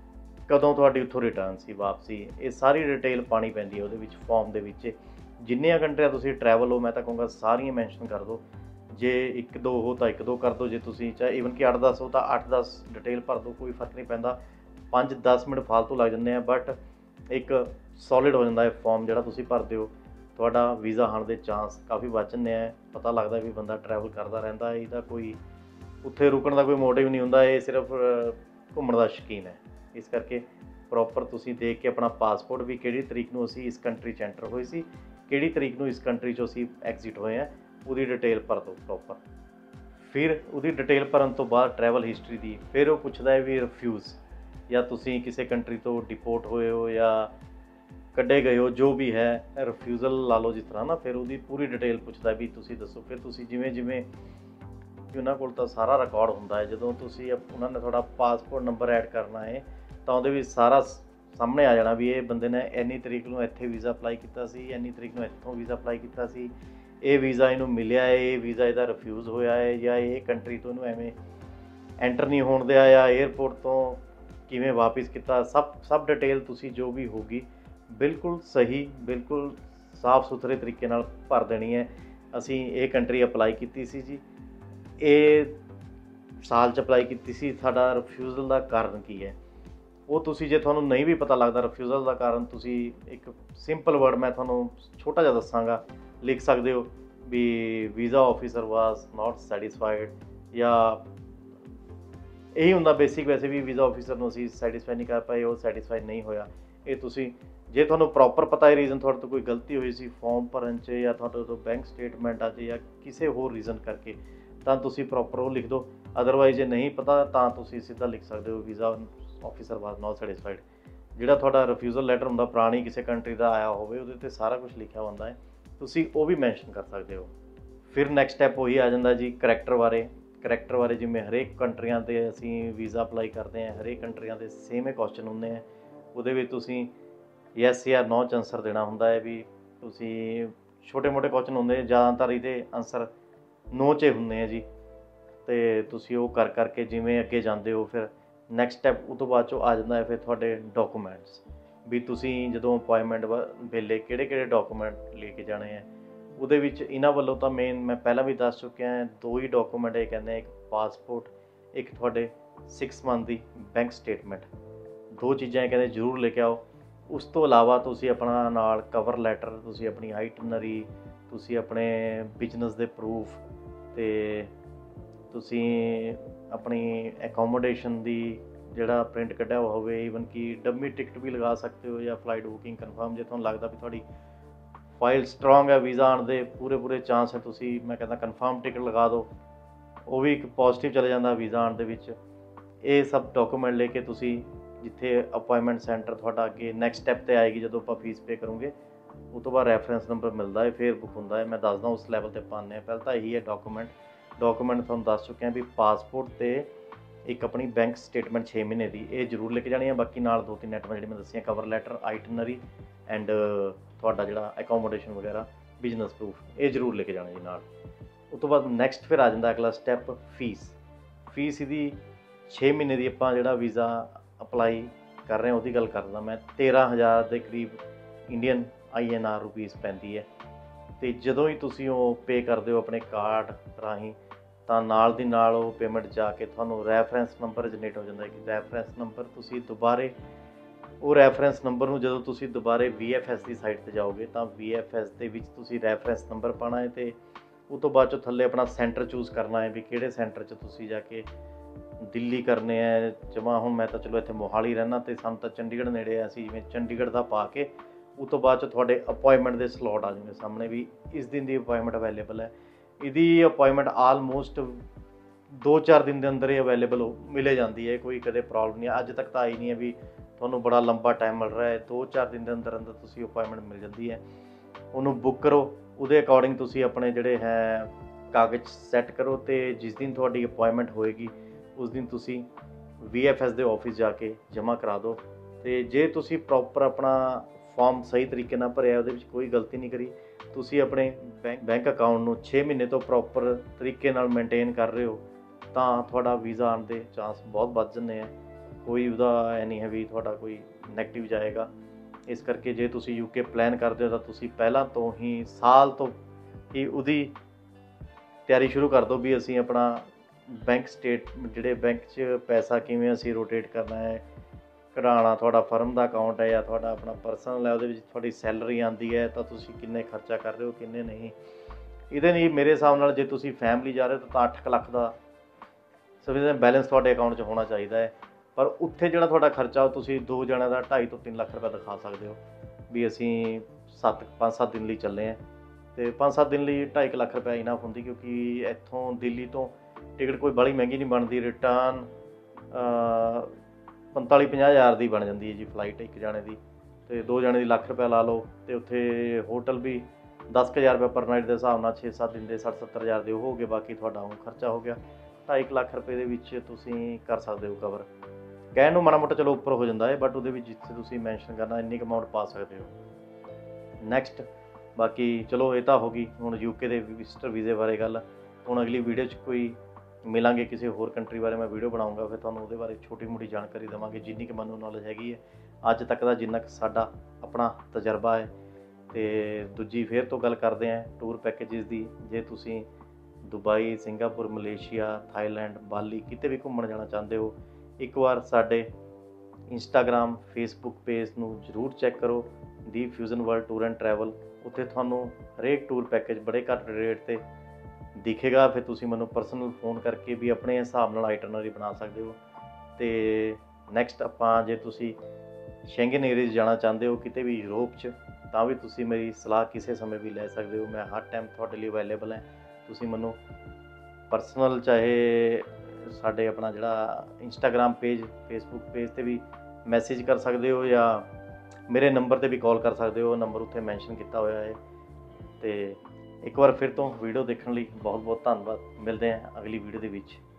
ਕਦੋਂ ਤੁਹਾਡੀ ਉੱਥੋਂ ਰਿਟਰਨ ਸੀ, ਵਾਪਸੀ। ਇਹ ਸਾਰੀ ਡਿਟੇਲ ਪਾਉਣੀ ਪੈਂਦੀ ਹੈ ਉਹਦੇ ਵਿੱਚ, ਫਾਰਮ ਦੇ ਵਿੱਚ। ਜਿੰਨੀਆਂ ਕੰਟਰੀਆਂ ਤੁਸੀਂ ਟਰੈਵਲ ਹੋ, ਮੈਂ ਤਾਂ ਕਹੂੰਗਾ ਸਾਰੀਆਂ ਮੈਂਸ਼ਨ ਕਰ ਦਿਓ। ਜੇ 1-2 ਹੋ ਤਾਂ 1-2 ਕਰ ਦਿਓ, ਜੇ ਤੁਸੀਂ ਚਾਹੇ ਈਵਨ ਕਿ 8-10 ਹੋ ਤਾਂ 8-10 ਡਿਟੇਲ ਭਰ ਦਿਓ, ਕੋਈ ਫਰਕ ਨਹੀਂ ਪੈਂਦਾ। 5-10 ਮਿੰਟ ਫਾਲਤੂ ਲੱਗ ਜਾਂਦੇ ਆ, ਬਟ ਇੱਕ ਸੋਲਿਡ ਹੋ ਜਾਂਦਾ ਹੈ ਫਾਰਮ ਜਿਹੜਾ ਤੁਸੀਂ ਭਰਦੇ ਹੋ। ਤੁਹਾਡਾ ਵੀਜ਼ਾ ਆਉਣ ਦੇ ਚਾਂਸ ਕਾਫੀ ਵੱਧ ਜਾਂਦੇ ਆ। ਪਤਾ ਲੱਗਦਾ ਵੀ ਬੰਦਾ ਟਰੈਵਲ ਕਰਦਾ ਰਹਿੰਦਾ, ਇਹਦਾ ਕੋਈ ਉੱਥੇ ਰੁਕਣ ਦਾ ਕੋਈ ਮੋਟਿਵ ਨਹੀਂ ਹੁੰਦਾ, ਇਹ ਸਿਰਫ ਘੁੰਮਣ ਦਾ ਸ਼ੌਕੀਨ ਹੈ। ਇਸ ਕਰਕੇ ਪ੍ਰੋਪਰ ਤੁਸੀਂ ਦੇਖ ਕੇ ਆਪਣਾ ਪਾਸਪੋਰਟ ਵੀ, ਕਿਹੜੀ ਤਰੀਕ ਨੂੰ ਅਸੀਂ ਇਸ ਕੰਟਰੀ 'ਚ ਐਂਟਰ ਹੋਏ ਸੀ, ਕਿਹੜੀ ਤਰੀਕ ਨੂੰ ਇਸ ਕੰਟਰੀ 'ਚੋਂ ਅਸੀਂ ਐਗਜ਼ਿਟ ਹੋਏ ਹਾਂ, ਉਹਦੀ ਡਿਟੇਲ ਭਰ ਦਿਓ ਪ੍ਰੋਪਰ। ਫਿਰ ਉਹਦੀ ਡਿਟੇਲ ਭਰਨ ਤੋਂ ਬਾਅਦ ਟਰੈਵਲ ਹਿਸਟਰੀ ਦੀ, ਫਿਰ ਉਹ ਪੁੱਛਦਾ ਹੈ ਵੀ ਰਿਫਿਊਜ਼, ਜਾਂ ਤੁਸੀਂ ਕਿਸੇ ਕੰਟਰੀ ਤੋਂ ਡਿਪੋਰਟ ਹੋਏ ਹੋ ਜਾਂ ਕੱਢੇ ਗਏ ਹੋ, ਜੋ ਵੀ ਹੈ ਰਿਫਿਊਜ਼ਲ ਲਾ ਲਓ ਜਿਸ ਤਰ੍ਹਾਂ ਨਾ। ਫਿਰ ਉਹਦੀ ਪੂਰੀ ਡਿਟੇਲ ਪੁੱਛਦਾ ਵੀ ਤੁਸੀਂ ਦੱਸੋ। ਫਿਰ ਤੁਸੀਂ ਜਿਵੇਂ ਉਹਨਾਂ ਕੋਲ ਤਾਂ ਸਾਰਾ ਰਿਕਾਰਡ ਹੁੰਦਾ ਹੈ, ਜਦੋਂ ਤੁਸੀਂ ਉਹਨਾਂ ਨੇ ਤੁਹਾਡਾ ਪਾਸਪੋਰਟ ਨੰਬਰ ਐਡ ਕਰਨਾ ਹੈ ਤਾਂ ਉਹਦੇ ਵਿੱਚ ਸਾਰਾ ਸਾਹਮਣੇ ਆ ਜਾਣਾ ਵੀ ਇਹ ਬੰਦੇ ਨੇ ਇੰਨੀ ਤਰੀਕ ਨੂੰ ਇੱਥੇ ਵੀਜ਼ਾ ਅਪਲਾਈ ਕੀਤਾ ਸੀ, ਇੰਨੀ ਤਰੀਕ ਨੂੰ ਇੱਥੋਂ ਵੀਜ਼ਾ ਅਪਲਾਈ ਕੀਤਾ ਸੀ, ਇਹ ਵੀਜ਼ਾ ਇਹਨੂੰ ਮਿਲਿਆ ਹੈ, ਇਹ ਵੀਜ਼ਾ ਇਹਦਾ ਰਿਫਿਊਜ਼ ਹੋਇਆ ਹੈ, ਜਾਂ ਇਹ ਕੰਟਰੀ ਤੋਂ ਇਹਨੂੰ ਐਵੇਂ ਐਂਟਰ ਨਹੀਂ ਹੋਣ ਦਿਆ, ਜਾਂ ਏਅਰਪੋਰਟ ਤੋਂ ਕਿਵੇਂ ਵਾਪਿਸ ਕੀਤਾ। ਸਭ ਡਿਟੇਲ ਤੁਸੀਂ ਜੋ ਵੀ ਹੋਊਗੀ ਬਿਲਕੁਲ ਸਹੀ, ਬਿਲਕੁਲ ਸਾਫ਼ ਸੁਥਰੇ ਤਰੀਕੇ ਨਾਲ ਭਰ ਦੇਣੀ ਹੈ। ਅਸੀਂ ਇਹ ਕੰਟਰੀ ਅਪਲਾਈ ਕੀਤੀ ਸੀ ਜੀ, ਇਹ ਸਾਲ 'ਚ ਅਪਲਾਈ ਕੀਤੀ ਸੀ, ਸਾਡਾ ਰਿਫਿਊਜ਼ਲ ਦਾ ਕਾਰਨ ਕੀ ਹੈ। ਉਹ ਤੁਸੀਂ, ਜੇ ਤੁਹਾਨੂੰ ਨਹੀਂ ਵੀ ਪਤਾ ਲੱਗਦਾ ਰਿਫਿਊਜ਼ਲ ਦਾ ਕਾਰਨ, ਤੁਸੀਂ ਇੱਕ ਸਿੰਪਲ ਵਰਡ ਮੈਂ ਤੁਹਾਨੂੰ ਛੋਟਾ ਜਿਹਾ ਦੱਸਾਂਗਾ, ਲਿਖ ਸਕਦੇ ਹੋ ਵੀ visa officer was not satisfied, ਜਾਂ ਇਹੀ ਹੁੰਦਾ ਬੇਸਿਕ। ਵੈਸੇ ਵੀ ਵੀਜ਼ਾ ਆਫਿਸਰ ਨੂੰ ਅਸੀਂ ਸੈਟਿਸਫਾਈ ਨਹੀਂ ਕਰ ਪਾਏ, ਉਹ ਸੈਟਿਸਫਾਈ ਨਹੀਂ ਹੋਇਆ। ਇਹ ਤੁਸੀਂ ਜੇ ਤੁਹਾਨੂੰ ਪ੍ਰੋਪਰ ਪਤਾ ਹੈ ਰੀਜ਼ਨ, ਤੁਹਾਡੇ ਤੋਂ ਕੋਈ ਗਲਤੀ ਹੋਈ ਸੀ ਫਾਰਮ ਭਰਨ 'ਚ, ਜਾਂ ਤੁਹਾਡੇ ਤੋਂ ਬੈਂਕ ਸਟੇਟਮੈਂਟ 'ਚ, ਜਾਂ ਕਿਸੇ ਹੋਰ ਰੀਜ਼ਨ ਕਰਕੇ, ਤਾਂ ਤੁਸੀਂ ਪ੍ਰੋਪਰ ਉਹ ਲਿਖ ਦਿਓ। ਅਦਰਵਾਈਜ਼ ਜੇ ਨਹੀਂ ਪਤਾ ਤਾਂ ਤੁਸੀਂ ਸਿੱਧਾ ਲਿਖ ਸਕਦੇ ਹੋ visa officer was not satisfied. ਜਿਹੜਾ ਤੁਹਾਡਾ ਰਿਫਿਊਜ਼ਲ ਲੈਟਰ ਹੁੰਦਾ ਪੁਰਾਣੀ ਕਿਸੇ ਕੰਟਰੀ ਦਾ ਆਇਆ ਹੋਵੇ, ਉਹਦੇ 'ਤੇ ਸਾਰਾ ਕੁਝ ਲਿਖਿਆ ਹੁੰਦਾ ਹੈ, ਤੁਸੀਂ ਉਹ ਵੀ ਮੈਂਸ਼ਨ ਕਰ ਸਕਦੇ ਹੋ। ਫਿਰ ਨੈਕਸਟ ਸਟੈਪ ਉਹੀ ਆ ਜਾਂਦਾ ਜੀ ਕਰੈਕਟਰ ਬਾਰੇ। ਕਰੈਕਟਰ ਬਾਰੇ ਜਿਵੇਂ ਹਰੇਕ ਕੰਟਰੀਆਂ ਦੇ ਅਸੀਂ ਵੀਜ਼ਾ ਅਪਲਾਈ ਕਰਦੇ ਹਾਂ, ਹਰੇਕ ਕੰਟਰੀਆਂ ਦੇ ਸੇਮ ਹੀ ਕੁਐਸਚਨ ਹੁੰਦੇ ਆ। ਉਹਦੇ ਵਿੱਚ ਤੁਸੀਂ ਯੈਸ ਜਾਂ ਨੋ 'ਚ ਆਨਸਰ ਦੇਣਾ ਹੁੰਦਾ ਹੈ। ਵੀ ਤੁਸੀਂ ਛੋਟੇ ਮੋਟੇ ਕੁਐਸਚਨ ਹੁੰਦੇ, ਜ਼ਿਆਦਾਤਰ ਇਹਦੇ ਆਨਸਰ ਨੋ 'ਚ ਹੁੰਦੇ ਆ ਜੀ। ਅਤੇ ਤੁਸੀਂ ਉਹ ਕਰਕੇ ਜਿਵੇਂ ਅੱਗੇ ਜਾਂਦੇ ਹੋ, ਫਿਰ ਨੈਕਸਟ ਸਟੈਪ ਉਹ ਤੋਂ ਬਾਅਦ 'ਚੋਂ ਆ ਜਾਂਦਾ ਹੈ ਫਿਰ ਤੁਹਾਡੇ ਡਾਕੂਮੈਂਟਸ। ਵੀ ਤੁਸੀਂ ਜਦੋਂ ਅਪੁਆਇੰਟਮੈਂਟ ਵੇਲੇ ਕਿਹੜੇ ਡਾਕੂਮੈਂਟ ਲੈ ਕੇ ਜਾਣੇ ਹੈ। ਉਹਦੇ ਵਿੱਚ ਇਹਨਾਂ ਵੱਲੋਂ ਤਾਂ ਮੇਨ ਮੈਂ ਪਹਿਲਾਂ ਵੀ ਦੱਸ ਚੁੱਕਿਆ, 2 ਹੀ ਡਾਕੂਮੈਂਟ ਇਹ ਕਹਿੰਦੇ, ਇੱਕ ਪਾਸਪੋਰਟ, ਇੱਕ ਤੁਹਾਡੇ 6 ਮੰਥ ਦੀ ਬੈਂਕ ਸਟੇਟਮੈਂਟ। 2 ਚੀਜ਼ਾਂ ਇਹ ਕਹਿੰਦੇ ਜ਼ਰੂਰ ਲੈ ਕੇ ਆਓ। ਉਸ ਤੋਂ ਇਲਾਵਾ ਤੁਸੀਂ ਆਪਣਾ ਨਾਲ ਕਵਰ ਲੈਟਰ, ਤੁਸੀਂ ਆਪਣੀ ਆਈਟਨਰੀ, ਤੁਸੀਂ ਆਪਣੇ ਬਿਜ਼ਨਸ ਦੇ ਪ੍ਰੂਫ, ਅਤੇ ਤੁਸੀਂ ਆਪਣੀ ਐਕੋਮੋਡੇਸ਼ਨ ਦੀ ਜਿਹੜਾ ਪ੍ਰਿੰਟ ਕੱਢਿਆ ਹੋਵੇ, ਈਵਨ ਕਿ ਡੰਮੀ ਟਿਕਟ ਵੀ ਲਗਾ ਸਕਦੇ ਹੋ, ਜਾਂ ਫਲਾਈਟ ਬੁਕਿੰਗ ਕਨਫਰਮ। ਜੇ ਤੁਹਾਨੂੰ ਲੱਗਦਾ ਵੀ ਤੁਹਾਡੀ ਫਾਈਲ ਸਟਰੋਂਗ ਹੈ, ਵੀਜ਼ਾ ਆਉਣ ਦੇ ਪੂਰੇ ਚਾਂਸ ਹੈ, ਤੁਸੀਂ ਮੈਂ ਕਹਿੰਦਾ ਕਨਫਰਮ ਟਿਕਟ ਲਗਾ ਦਿਓ, ਉਹ ਵੀ ਇੱਕ ਪੋਜ਼ੀਟਿਵ ਚਲੇ ਜਾਂਦਾ ਵੀਜ਼ਾ ਆਉਣ ਦੇ ਵਿੱਚ। ਇਹ ਸਭ ਡਾਕੂਮੈਂਟ ਲੈ ਕੇ ਤੁਸੀਂ ਜਿੱਥੇ ਅਪੁਆਇੰਟਮੈਂਟ ਸੈਂਟਰ ਤੁਹਾਡਾ ਅੱਗੇ ਨੈਕਸਟ ਸਟੈਪ 'ਤੇ ਆਏਗੀ, ਜਦੋਂ ਆਪਾਂ ਫੀਸ ਪੇ ਕਰੋਗੇ, ਉਹ ਤੋਂ ਬਾਅਦ ਰੈਫਰੈਂਸ ਨੰਬਰ ਮਿਲਦਾ ਹੈ, ਫਿਰ ਬੁੱਕ ਹੁੰਦਾ ਹੈ। ਮੈਂ ਦੱਸਦਾ ਉਸ ਲੈਵਲ 'ਤੇ ਪਾਉਂਦੇ ਹਾਂ। ਪਹਿਲਾਂ ਤਾਂ ਇਹੀ ਹੈ ਡਾਕੂਮੈਂਟ ਤੁਹਾਨੂੰ ਦੱਸ ਚੁੱਕਿਆ ਵੀ ਪਾਸਪੋਰਟ ਅਤੇ ਇੱਕ ਆਪਣੀ ਬੈਂਕ ਸਟੇਟਮੈਂਟ 6 ਮਹੀਨੇ ਦੀ, ਇਹ ਜ਼ਰੂਰ ਲੈ ਕੇ ਜਾਣੀ ਹੈ। ਬਾਕੀ ਨਾਲ 2-3 ਆਈਟਮਾਂ ਜਿਹੜੀਆਂ ਮੈਂ ਦੱਸੀਆਂ, ਕਵਰ ਲੈਟਰ, ਆਈਟਨਰੀ ਐਂਡ ਤੁਹਾਡਾ ਜਿਹੜਾ ਐਕੋਮੋਡੇਸ਼ਨ ਵਗੈਰਾ, ਬਿਜ਼ਨਸ ਪ੍ਰੂਫ, ਇਹ ਜ਼ਰੂਰ ਲੈ ਕੇ ਜਾਣਾ ਜੀ ਨਾਲ। ਉਸ ਤੋਂ ਬਾਅਦ ਨੈਕਸਟ ਫਿਰ ਆ ਜਾਂਦਾ ਅਗਲਾ ਸਟੈਪ ਫੀਸ ਇਹਦੀ 6 ਮਹੀਨੇ ਦੀ ਆਪਾਂ ਜਿਹੜਾ ਵੀਜ਼ਾ ਅਪਲਾਈ ਕਰ ਰਹੇ ਹਾਂ ਉਹਦੀ ਗੱਲ ਕਰਦਾ ਮੈਂ। 13,000 ਦੇ ਕਰੀਬ ਇੰਡੀਅਨ INR ਰੁਪੀਸ ਪੈਂਦੀ ਹੈ। ਅਤੇ ਜਦੋਂ ਹੀ ਤੁਸੀਂ ਉਹ ਪੇ ਕਰਦੇ ਹੋ ਆਪਣੇ ਕਾਰਡ ਰਾਹੀਂ, ਤਾਂ ਨਾਲ ਦੀ ਨਾਲ ਉਹ ਪੇਮੈਂਟ ਜਾ ਕੇ ਤੁਹਾਨੂੰ ਰੈਫਰੈਂਸ ਨੰਬਰ ਜਨਰੇਟ ਹੋ ਜਾਂਦਾ ਹੈ। ਕਿ ਰੈਫਰੈਂਸ ਨੰਬਰ ਤੁਸੀਂ ਦੁਬਾਰੇ, ਉਹ ਰੈਫਰੈਂਸ ਨੰਬਰ ਨੂੰ ਜਦੋਂ ਤੁਸੀਂ ਦੁਬਾਰੇ VFS ਦੀ ਸਾਈਟ 'ਤੇ ਜਾਓਗੇ, ਤਾਂ VFS ਦੇ ਵਿੱਚ ਤੁਸੀਂ ਰੈਫਰੈਂਸ ਨੰਬਰ ਪਾਉਣਾ ਹੈ, ਅਤੇ ਉਹ ਤੋਂ ਬਾਅਦ 'ਚੋਂ ਥੱਲੇ ਆਪਣਾ ਸੈਂਟਰ ਚੂਜ਼ ਕਰਨਾ ਹੈ ਵੀ ਕਿਹੜੇ ਸੈਂਟਰ 'ਚ ਤੁਸੀਂ ਜਾ ਕੇ ਦਿੱਲੀ ਕਰਨੇ ਹੈ ਜਮ੍ਹਾਂ। ਹੁਣ ਮੈਂ ਤਾਂ ਚਲੋ ਇੱਥੇ ਮੋਹਾਲੀ ਰਹਿੰਦਾ, ਅਤੇ ਸਾਨੂੰ ਤਾਂ ਚੰਡੀਗੜ੍ਹ ਨੇੜੇ ਹੈ, ਅਸੀਂ ਜਿਵੇਂ ਚੰਡੀਗੜ੍ਹ ਦਾ ਪਾ ਕੇ ਉਹ ਤੋਂ ਬਾਅਦ 'ਚ ਤੁਹਾਡੇ ਅਪੁਆਇੰਟਮੈਂਟ ਦੇ ਸਲੋਟ ਆ ਜਾਣਗੇ ਸਾਹਮਣੇ ਵੀ ਇਸ ਦਿਨ ਦੀ ਅਪੁਆਇੰਟਮੈਂਟ ਅਵੇਲੇਬਲ ਹੈ। ਇਹਦੀ ਅਪੁਆਇੰਟਮੈਂਟ ਆਲਮੋਸਟ 2-4 ਦਿਨ ਦੇ ਅੰਦਰ ਹੀ ਅਵੇਲੇਬਲ ਮਿਲੇ ਜਾਂਦੀ ਹੈ, ਕੋਈ ਕਦੇ ਪ੍ਰੋਬਲਮ ਨਹੀਂ। ਅੱਜ ਤੱਕ ਤਾਂ ਆਈ ਨਹੀਂ ਹੈ ਵੀ ਤੁਹਾਨੂੰ ਬੜਾ ਲੰਬਾ ਟਾਈਮ ਮਿਲ ਰਿਹਾ ਹੈ। 2-4 ਦਿਨ ਦੇ ਅੰਦਰ ਤੁਸੀਂ ਅਪੁਆਇੰਟਮੈਂਟ ਮਿਲ ਜਾਂਦੀ ਹੈ। ਉਹਨੂੰ ਬੁੱਕ ਕਰੋ, ਉਹਦੇ ਅਕੋਰਡਿੰਗ ਤੁਸੀਂ ਆਪਣੇ ਜਿਹੜੇ ਹੈ ਕਾਗਜ਼ ਸੈੱਟ ਕਰੋ, ਅਤੇ ਜਿਸ ਦਿਨ ਤੁਹਾਡੀ ਅਪੁਆਇੰਟਮੈਂਟ ਹੋਏਗੀ ਉਸ ਦਿਨ ਤੁਸੀਂ VFS ਦੇ ਆਫਿਸ ਜਾ ਕੇ ਜਮ੍ਹਾਂ ਕਰਾ ਦਿਓ। ਅਤੇ ਜੇ ਤੁਸੀਂ ਪ੍ਰੋਪਰ ਆਪਣਾ ਫਾਰਮ ਸਹੀ ਤਰੀਕੇ ਨਾਲ ਭਰਿਆ, ਉਹਦੇ ਵਿੱਚ ਕੋਈ ਗਲਤੀ ਨਹੀਂ ਕਰੀ, ਤੁਸੀਂ ਆਪਣੇ ਬੈਂਕ ਅਕਾਊਂਟ ਨੂੰ 6 ਮਹੀਨੇ ਤੋਂ ਪ੍ਰੋਪਰ ਤਰੀਕੇ ਨਾਲ ਮੇਨਟੇਨ ਕਰ ਰਹੇ ਹੋ, ਤਾਂ ਤੁਹਾਡਾ ਵੀਜ਼ਾ ਆਉਣ ਦੇ ਚਾਂਸ ਬਹੁਤ ਵੱਧ ਜਾਂਦੇ ਆ। ਕੋਈ ਉਹਦਾ ਇਹ ਨਹੀਂ ਹੈ ਵੀ ਤੁਹਾਡਾ ਕੋਈ ਨੈਗੇਟਿਵ ਜਾਏਗਾ। ਇਸ ਕਰਕੇ ਜੇ ਤੁਸੀਂ UK ਪਲਾਨ ਕਰਦੇ ਹੋ, ਤਾਂ ਤੁਸੀਂ ਪਹਿਲਾਂ ਤੋਂ ਹੀ ਸਾਲ ਤੋਂ ਹੀ ਉਹਦੀ ਤਿਆਰੀ ਸ਼ੁਰੂ ਕਰ ਦਿਓ ਵੀ ਅਸੀਂ ਆਪਣਾ ਬੈਂਕ ਜਿਹੜੇ ਬੈਂਕ 'ਚ ਪੈਸਾ ਕਿਵੇਂ ਅਸੀਂ ਰੋਟੇਟ ਕਰਨਾ ਹੈ, ਕਢਾਉਣਾ। ਤੁਹਾਡਾ ਫਰਮ ਦਾ ਅਕਾਊਂਟ ਹੈ ਜਾਂ ਤੁਹਾਡਾ ਆਪਣਾ ਪਰਸਨਲ ਹੈ, ਉਹਦੇ ਵਿੱਚ ਤੁਹਾਡੀ ਸੈਲਰੀ ਆਉਂਦੀ ਹੈ, ਤਾਂ ਤੁਸੀਂ ਕਿੰਨੇ ਖਰਚਾ ਕਰ ਰਹੇ ਹੋ, ਕਿੰਨੇ ਨਹੀਂ। ਇਹਦੇ ਲਈ ਮੇਰੇ ਹਿਸਾਬ ਨਾਲ ਜੇ ਤੁਸੀਂ ਫੈਮਿਲੀ ਜਾ ਰਹੇ ਹੋ ਤਾਂ 8 ਲੱਖ ਦਾ ਸਫੀਸ਼ੀਐਂਟ ਬੈਲੈਂਸ ਤੁਹਾਡੇ ਅਕਾਊਂਟ 'ਚ ਹੋਣਾ ਚਾਹੀਦਾ ਹੈ। ਪਰ ਉੱਥੇ ਜਿਹੜਾ ਤੁਹਾਡਾ ਖਰਚਾ, ਉਹ ਤੁਸੀਂ 2 ਜਣਿਆਂ ਦਾ 2.5 ਤੋਂ 3 ਲੱਖ ਰੁਪਏ ਦਿਖਾ ਸਕਦੇ ਹੋ ਵੀ ਅਸੀਂ 5-7 ਦਿਨ ਲਈ ਚੱਲੇ ਹਾਂ, ਅਤੇ 5-7 ਦਿਨ ਲਈ 2.5 ਲੱਖ ਰੁਪਏ ਇਨਾਫ ਹੁੰਦੀ, ਕਿਉਂਕਿ ਇੱਥੋਂ ਦਿੱਲੀ ਤੋਂ ਟਿਕਟ ਕੋਈ ਬੜੀ ਮਹਿੰਗੀ ਨਹੀਂ ਬਣਦੀ। ਰਿਟਰਨ 45-50 ਹਜ਼ਾਰ ਦੀ ਬਣ ਜਾਂਦੀ ਹੈ ਜੀ ਫਲਾਈਟ ਇੱਕ ਜਾਣੇ ਦੀ, ਅਤੇ 2 ਜਣੇ ਦੀ ਲੱਖ ਰੁਪਏ ਲਾ ਲਓ। ਅਤੇ ਉੱਥੇ ਹੋਟਲ ਵੀ 10,000 ਰੁਪਏ ਪਰ ਨਾਈਟ ਦੇ ਹਿਸਾਬ ਨਾਲ 6-7 ਦਿਨ ਦੇ 60-70 ਹਜ਼ਾਰ ਦੇ ਉਹ ਹੋ ਗਏ। ਬਾਕੀ ਤੁਹਾਡਾ ਉਹ ਖਰਚਾ ਹੋ ਗਿਆ 2.5 ਲੱਖ ਰੁਪਏ ਦੇ ਵਿੱਚ ਤੁਸੀਂ ਕਰ ਸਕਦੇ ਹੋ ਕਵਰ। ਕਹਿਣ ਨੂੰ ਮਾੜਾ ਮੋਟਾ ਚਲੋ ਉੱਪਰ ਹੋ ਜਾਂਦਾ ਹੈ, ਬਟ ਉਹਦੇ ਵਿੱਚ ਜਿੱਥੇ ਤੁਸੀਂ ਮੈਂਸ਼ਨ ਕਰਨਾ ਇੰਨੀ ਕੁ ਅਮਾਊਂਟ ਪਾ ਸਕਦੇ ਹੋ। ਨੈਕਸਟ ਬਾਕੀ ਚਲੋ ਇਹ ਤਾਂ ਹੋ ਗਈ ਹੁਣ UK ਦੇ ਵਿਜ਼ਟਰ ਵੀਜ਼ੇ ਬਾਰੇ ਗੱਲ। ਹੁਣ ਅਗਲੀ ਵੀਡੀਓ 'ਚ ਕੋਈ ਮਿਲਾਂਗੇ ਕਿਸੇ ਹੋਰ ਕੰਟਰੀ ਬਾਰੇ, ਮੈਂ ਵੀਡੀਓ ਬਣਾਊਂਗਾ, ਫਿਰ ਤੁਹਾਨੂੰ ਉਹਦੇ ਬਾਰੇ ਛੋਟੀ ਮੋਟੀ ਜਾਣਕਾਰੀ ਦੇਵਾਂਗੇ ਜਿੰਨੀ ਕਿ ਮੈਨੂੰ ਨੌਲੇਜ ਹੈਗੀ ਹੈ ਅੱਜ ਤੱਕ ਦਾ, ਜਿੰਨਾ ਕੁ ਸਾਡਾ ਆਪਣਾ ਤਜਰਬਾ ਹੈ। ਅਤੇ ਦੂਜੀ ਫਿਰ ਤੋਂ ਗੱਲ ਕਰਦੇ ਹਾਂ ਟੂਰ ਪੈਕੇਜਿਸ ਦੀ। ਜੇ ਤੁਸੀਂ ਦੁਬਈ, ਸਿੰਗਾਪੁਰ, ਮਲੇਸ਼ੀਆ, ਥਾਈਲੈਂਡ, ਬਾਲੀ ਕਿਤੇ ਵੀ ਘੁੰਮਣ ਜਾਣਾ ਚਾਹੁੰਦੇ ਹੋ, ਇੱਕ ਵਾਰ ਸਾਡੇ ਇੰਸਟਾਗ੍ਰਾਮ, ਫੇਸਬੁੱਕ ਪੇਜ ਨੂੰ ਜ਼ਰੂਰ ਚੈੱਕ ਕਰੋ, the fusion world tour and travel. ਉੱਥੇ ਤੁਹਾਨੂੰ ਹਰੇਕ ਟੂਰ ਪੈਕੇਜ ਬੜੇ ਘੱਟ ਰੇਟ ਤੇ ਦਿਖੇਗਾ। ਫਿਰ ਤੁਸੀਂ ਮੈਨੂੰ ਪਰਸਨਲ ਫੋਨ ਕਰਕੇ ਵੀ ਆਪਣੇ ਹਿਸਾਬ ਨਾਲ ਆਈਟਨਰੀ ਬਣਾ ਸਕਦੇ ਹੋ। ਤੇ ਨੈਕਸਟ ਆਪਾਂ, ਜੇ ਤੁਸੀਂ ਸ਼ੈਂਗਨ ਏਰੀਆ 'ਚ ਜਾਣਾ ਚਾਹੁੰਦੇ ਹੋ ਕਿਤੇ ਵੀ ਯੂਰਪ 'ਚ, ਤਾਂ ਵੀ ਤੁਸੀਂ ਮੇਰੀ ਸਲਾਹ ਕਿਸੇ ਸਮੇਂ ਵੀ ਲੈ ਸਕਦੇ ਹੋ। ਮੈਂ ਹਰ ਟਾਈਮ ਤੁਹਾਡੇ ਲਈ ਅਵੇਲੇਬਲ ਹੈ। ਤੁਸੀਂ ਮੈਨੂੰ ਪਰਸਨਲ, ਚਾਹੇ ਸਾਡੇ ਆਪਣਾ ਜਿਹੜਾ ਇੰਸਟਾਗ੍ਰਾਮ ਪੇਜ, ਫੇਸਬੁੱਕ ਪੇਜ 'ਤੇ ਵੀ ਮੈਸੇਜ ਕਰ ਸਕਦੇ ਹੋ, ਜਾਂ ਮੇਰੇ ਨੰਬਰ 'ਤੇ ਵੀ ਕਾਲ ਕਰ ਸਕਦੇ ਹੋ। ਨੰਬਰ ਉੱਥੇ ਮੈਂਸ਼ਨ ਕੀਤਾ ਹੋਇਆ ਹੈ। ਤੇ ਇੱਕ ਵਾਰ ਫਿਰ ਤੋਂ ਵੀਡੀਓ ਦੇਖਣ ਲਈ ਬਹੁਤ ਬਹੁਤ ਧੰਨਵਾਦ। ਮਿਲਦੇ ਹਾਂ ਅਗਲੀ ਵੀਡੀਓ ਦੇ ਵਿੱਚ।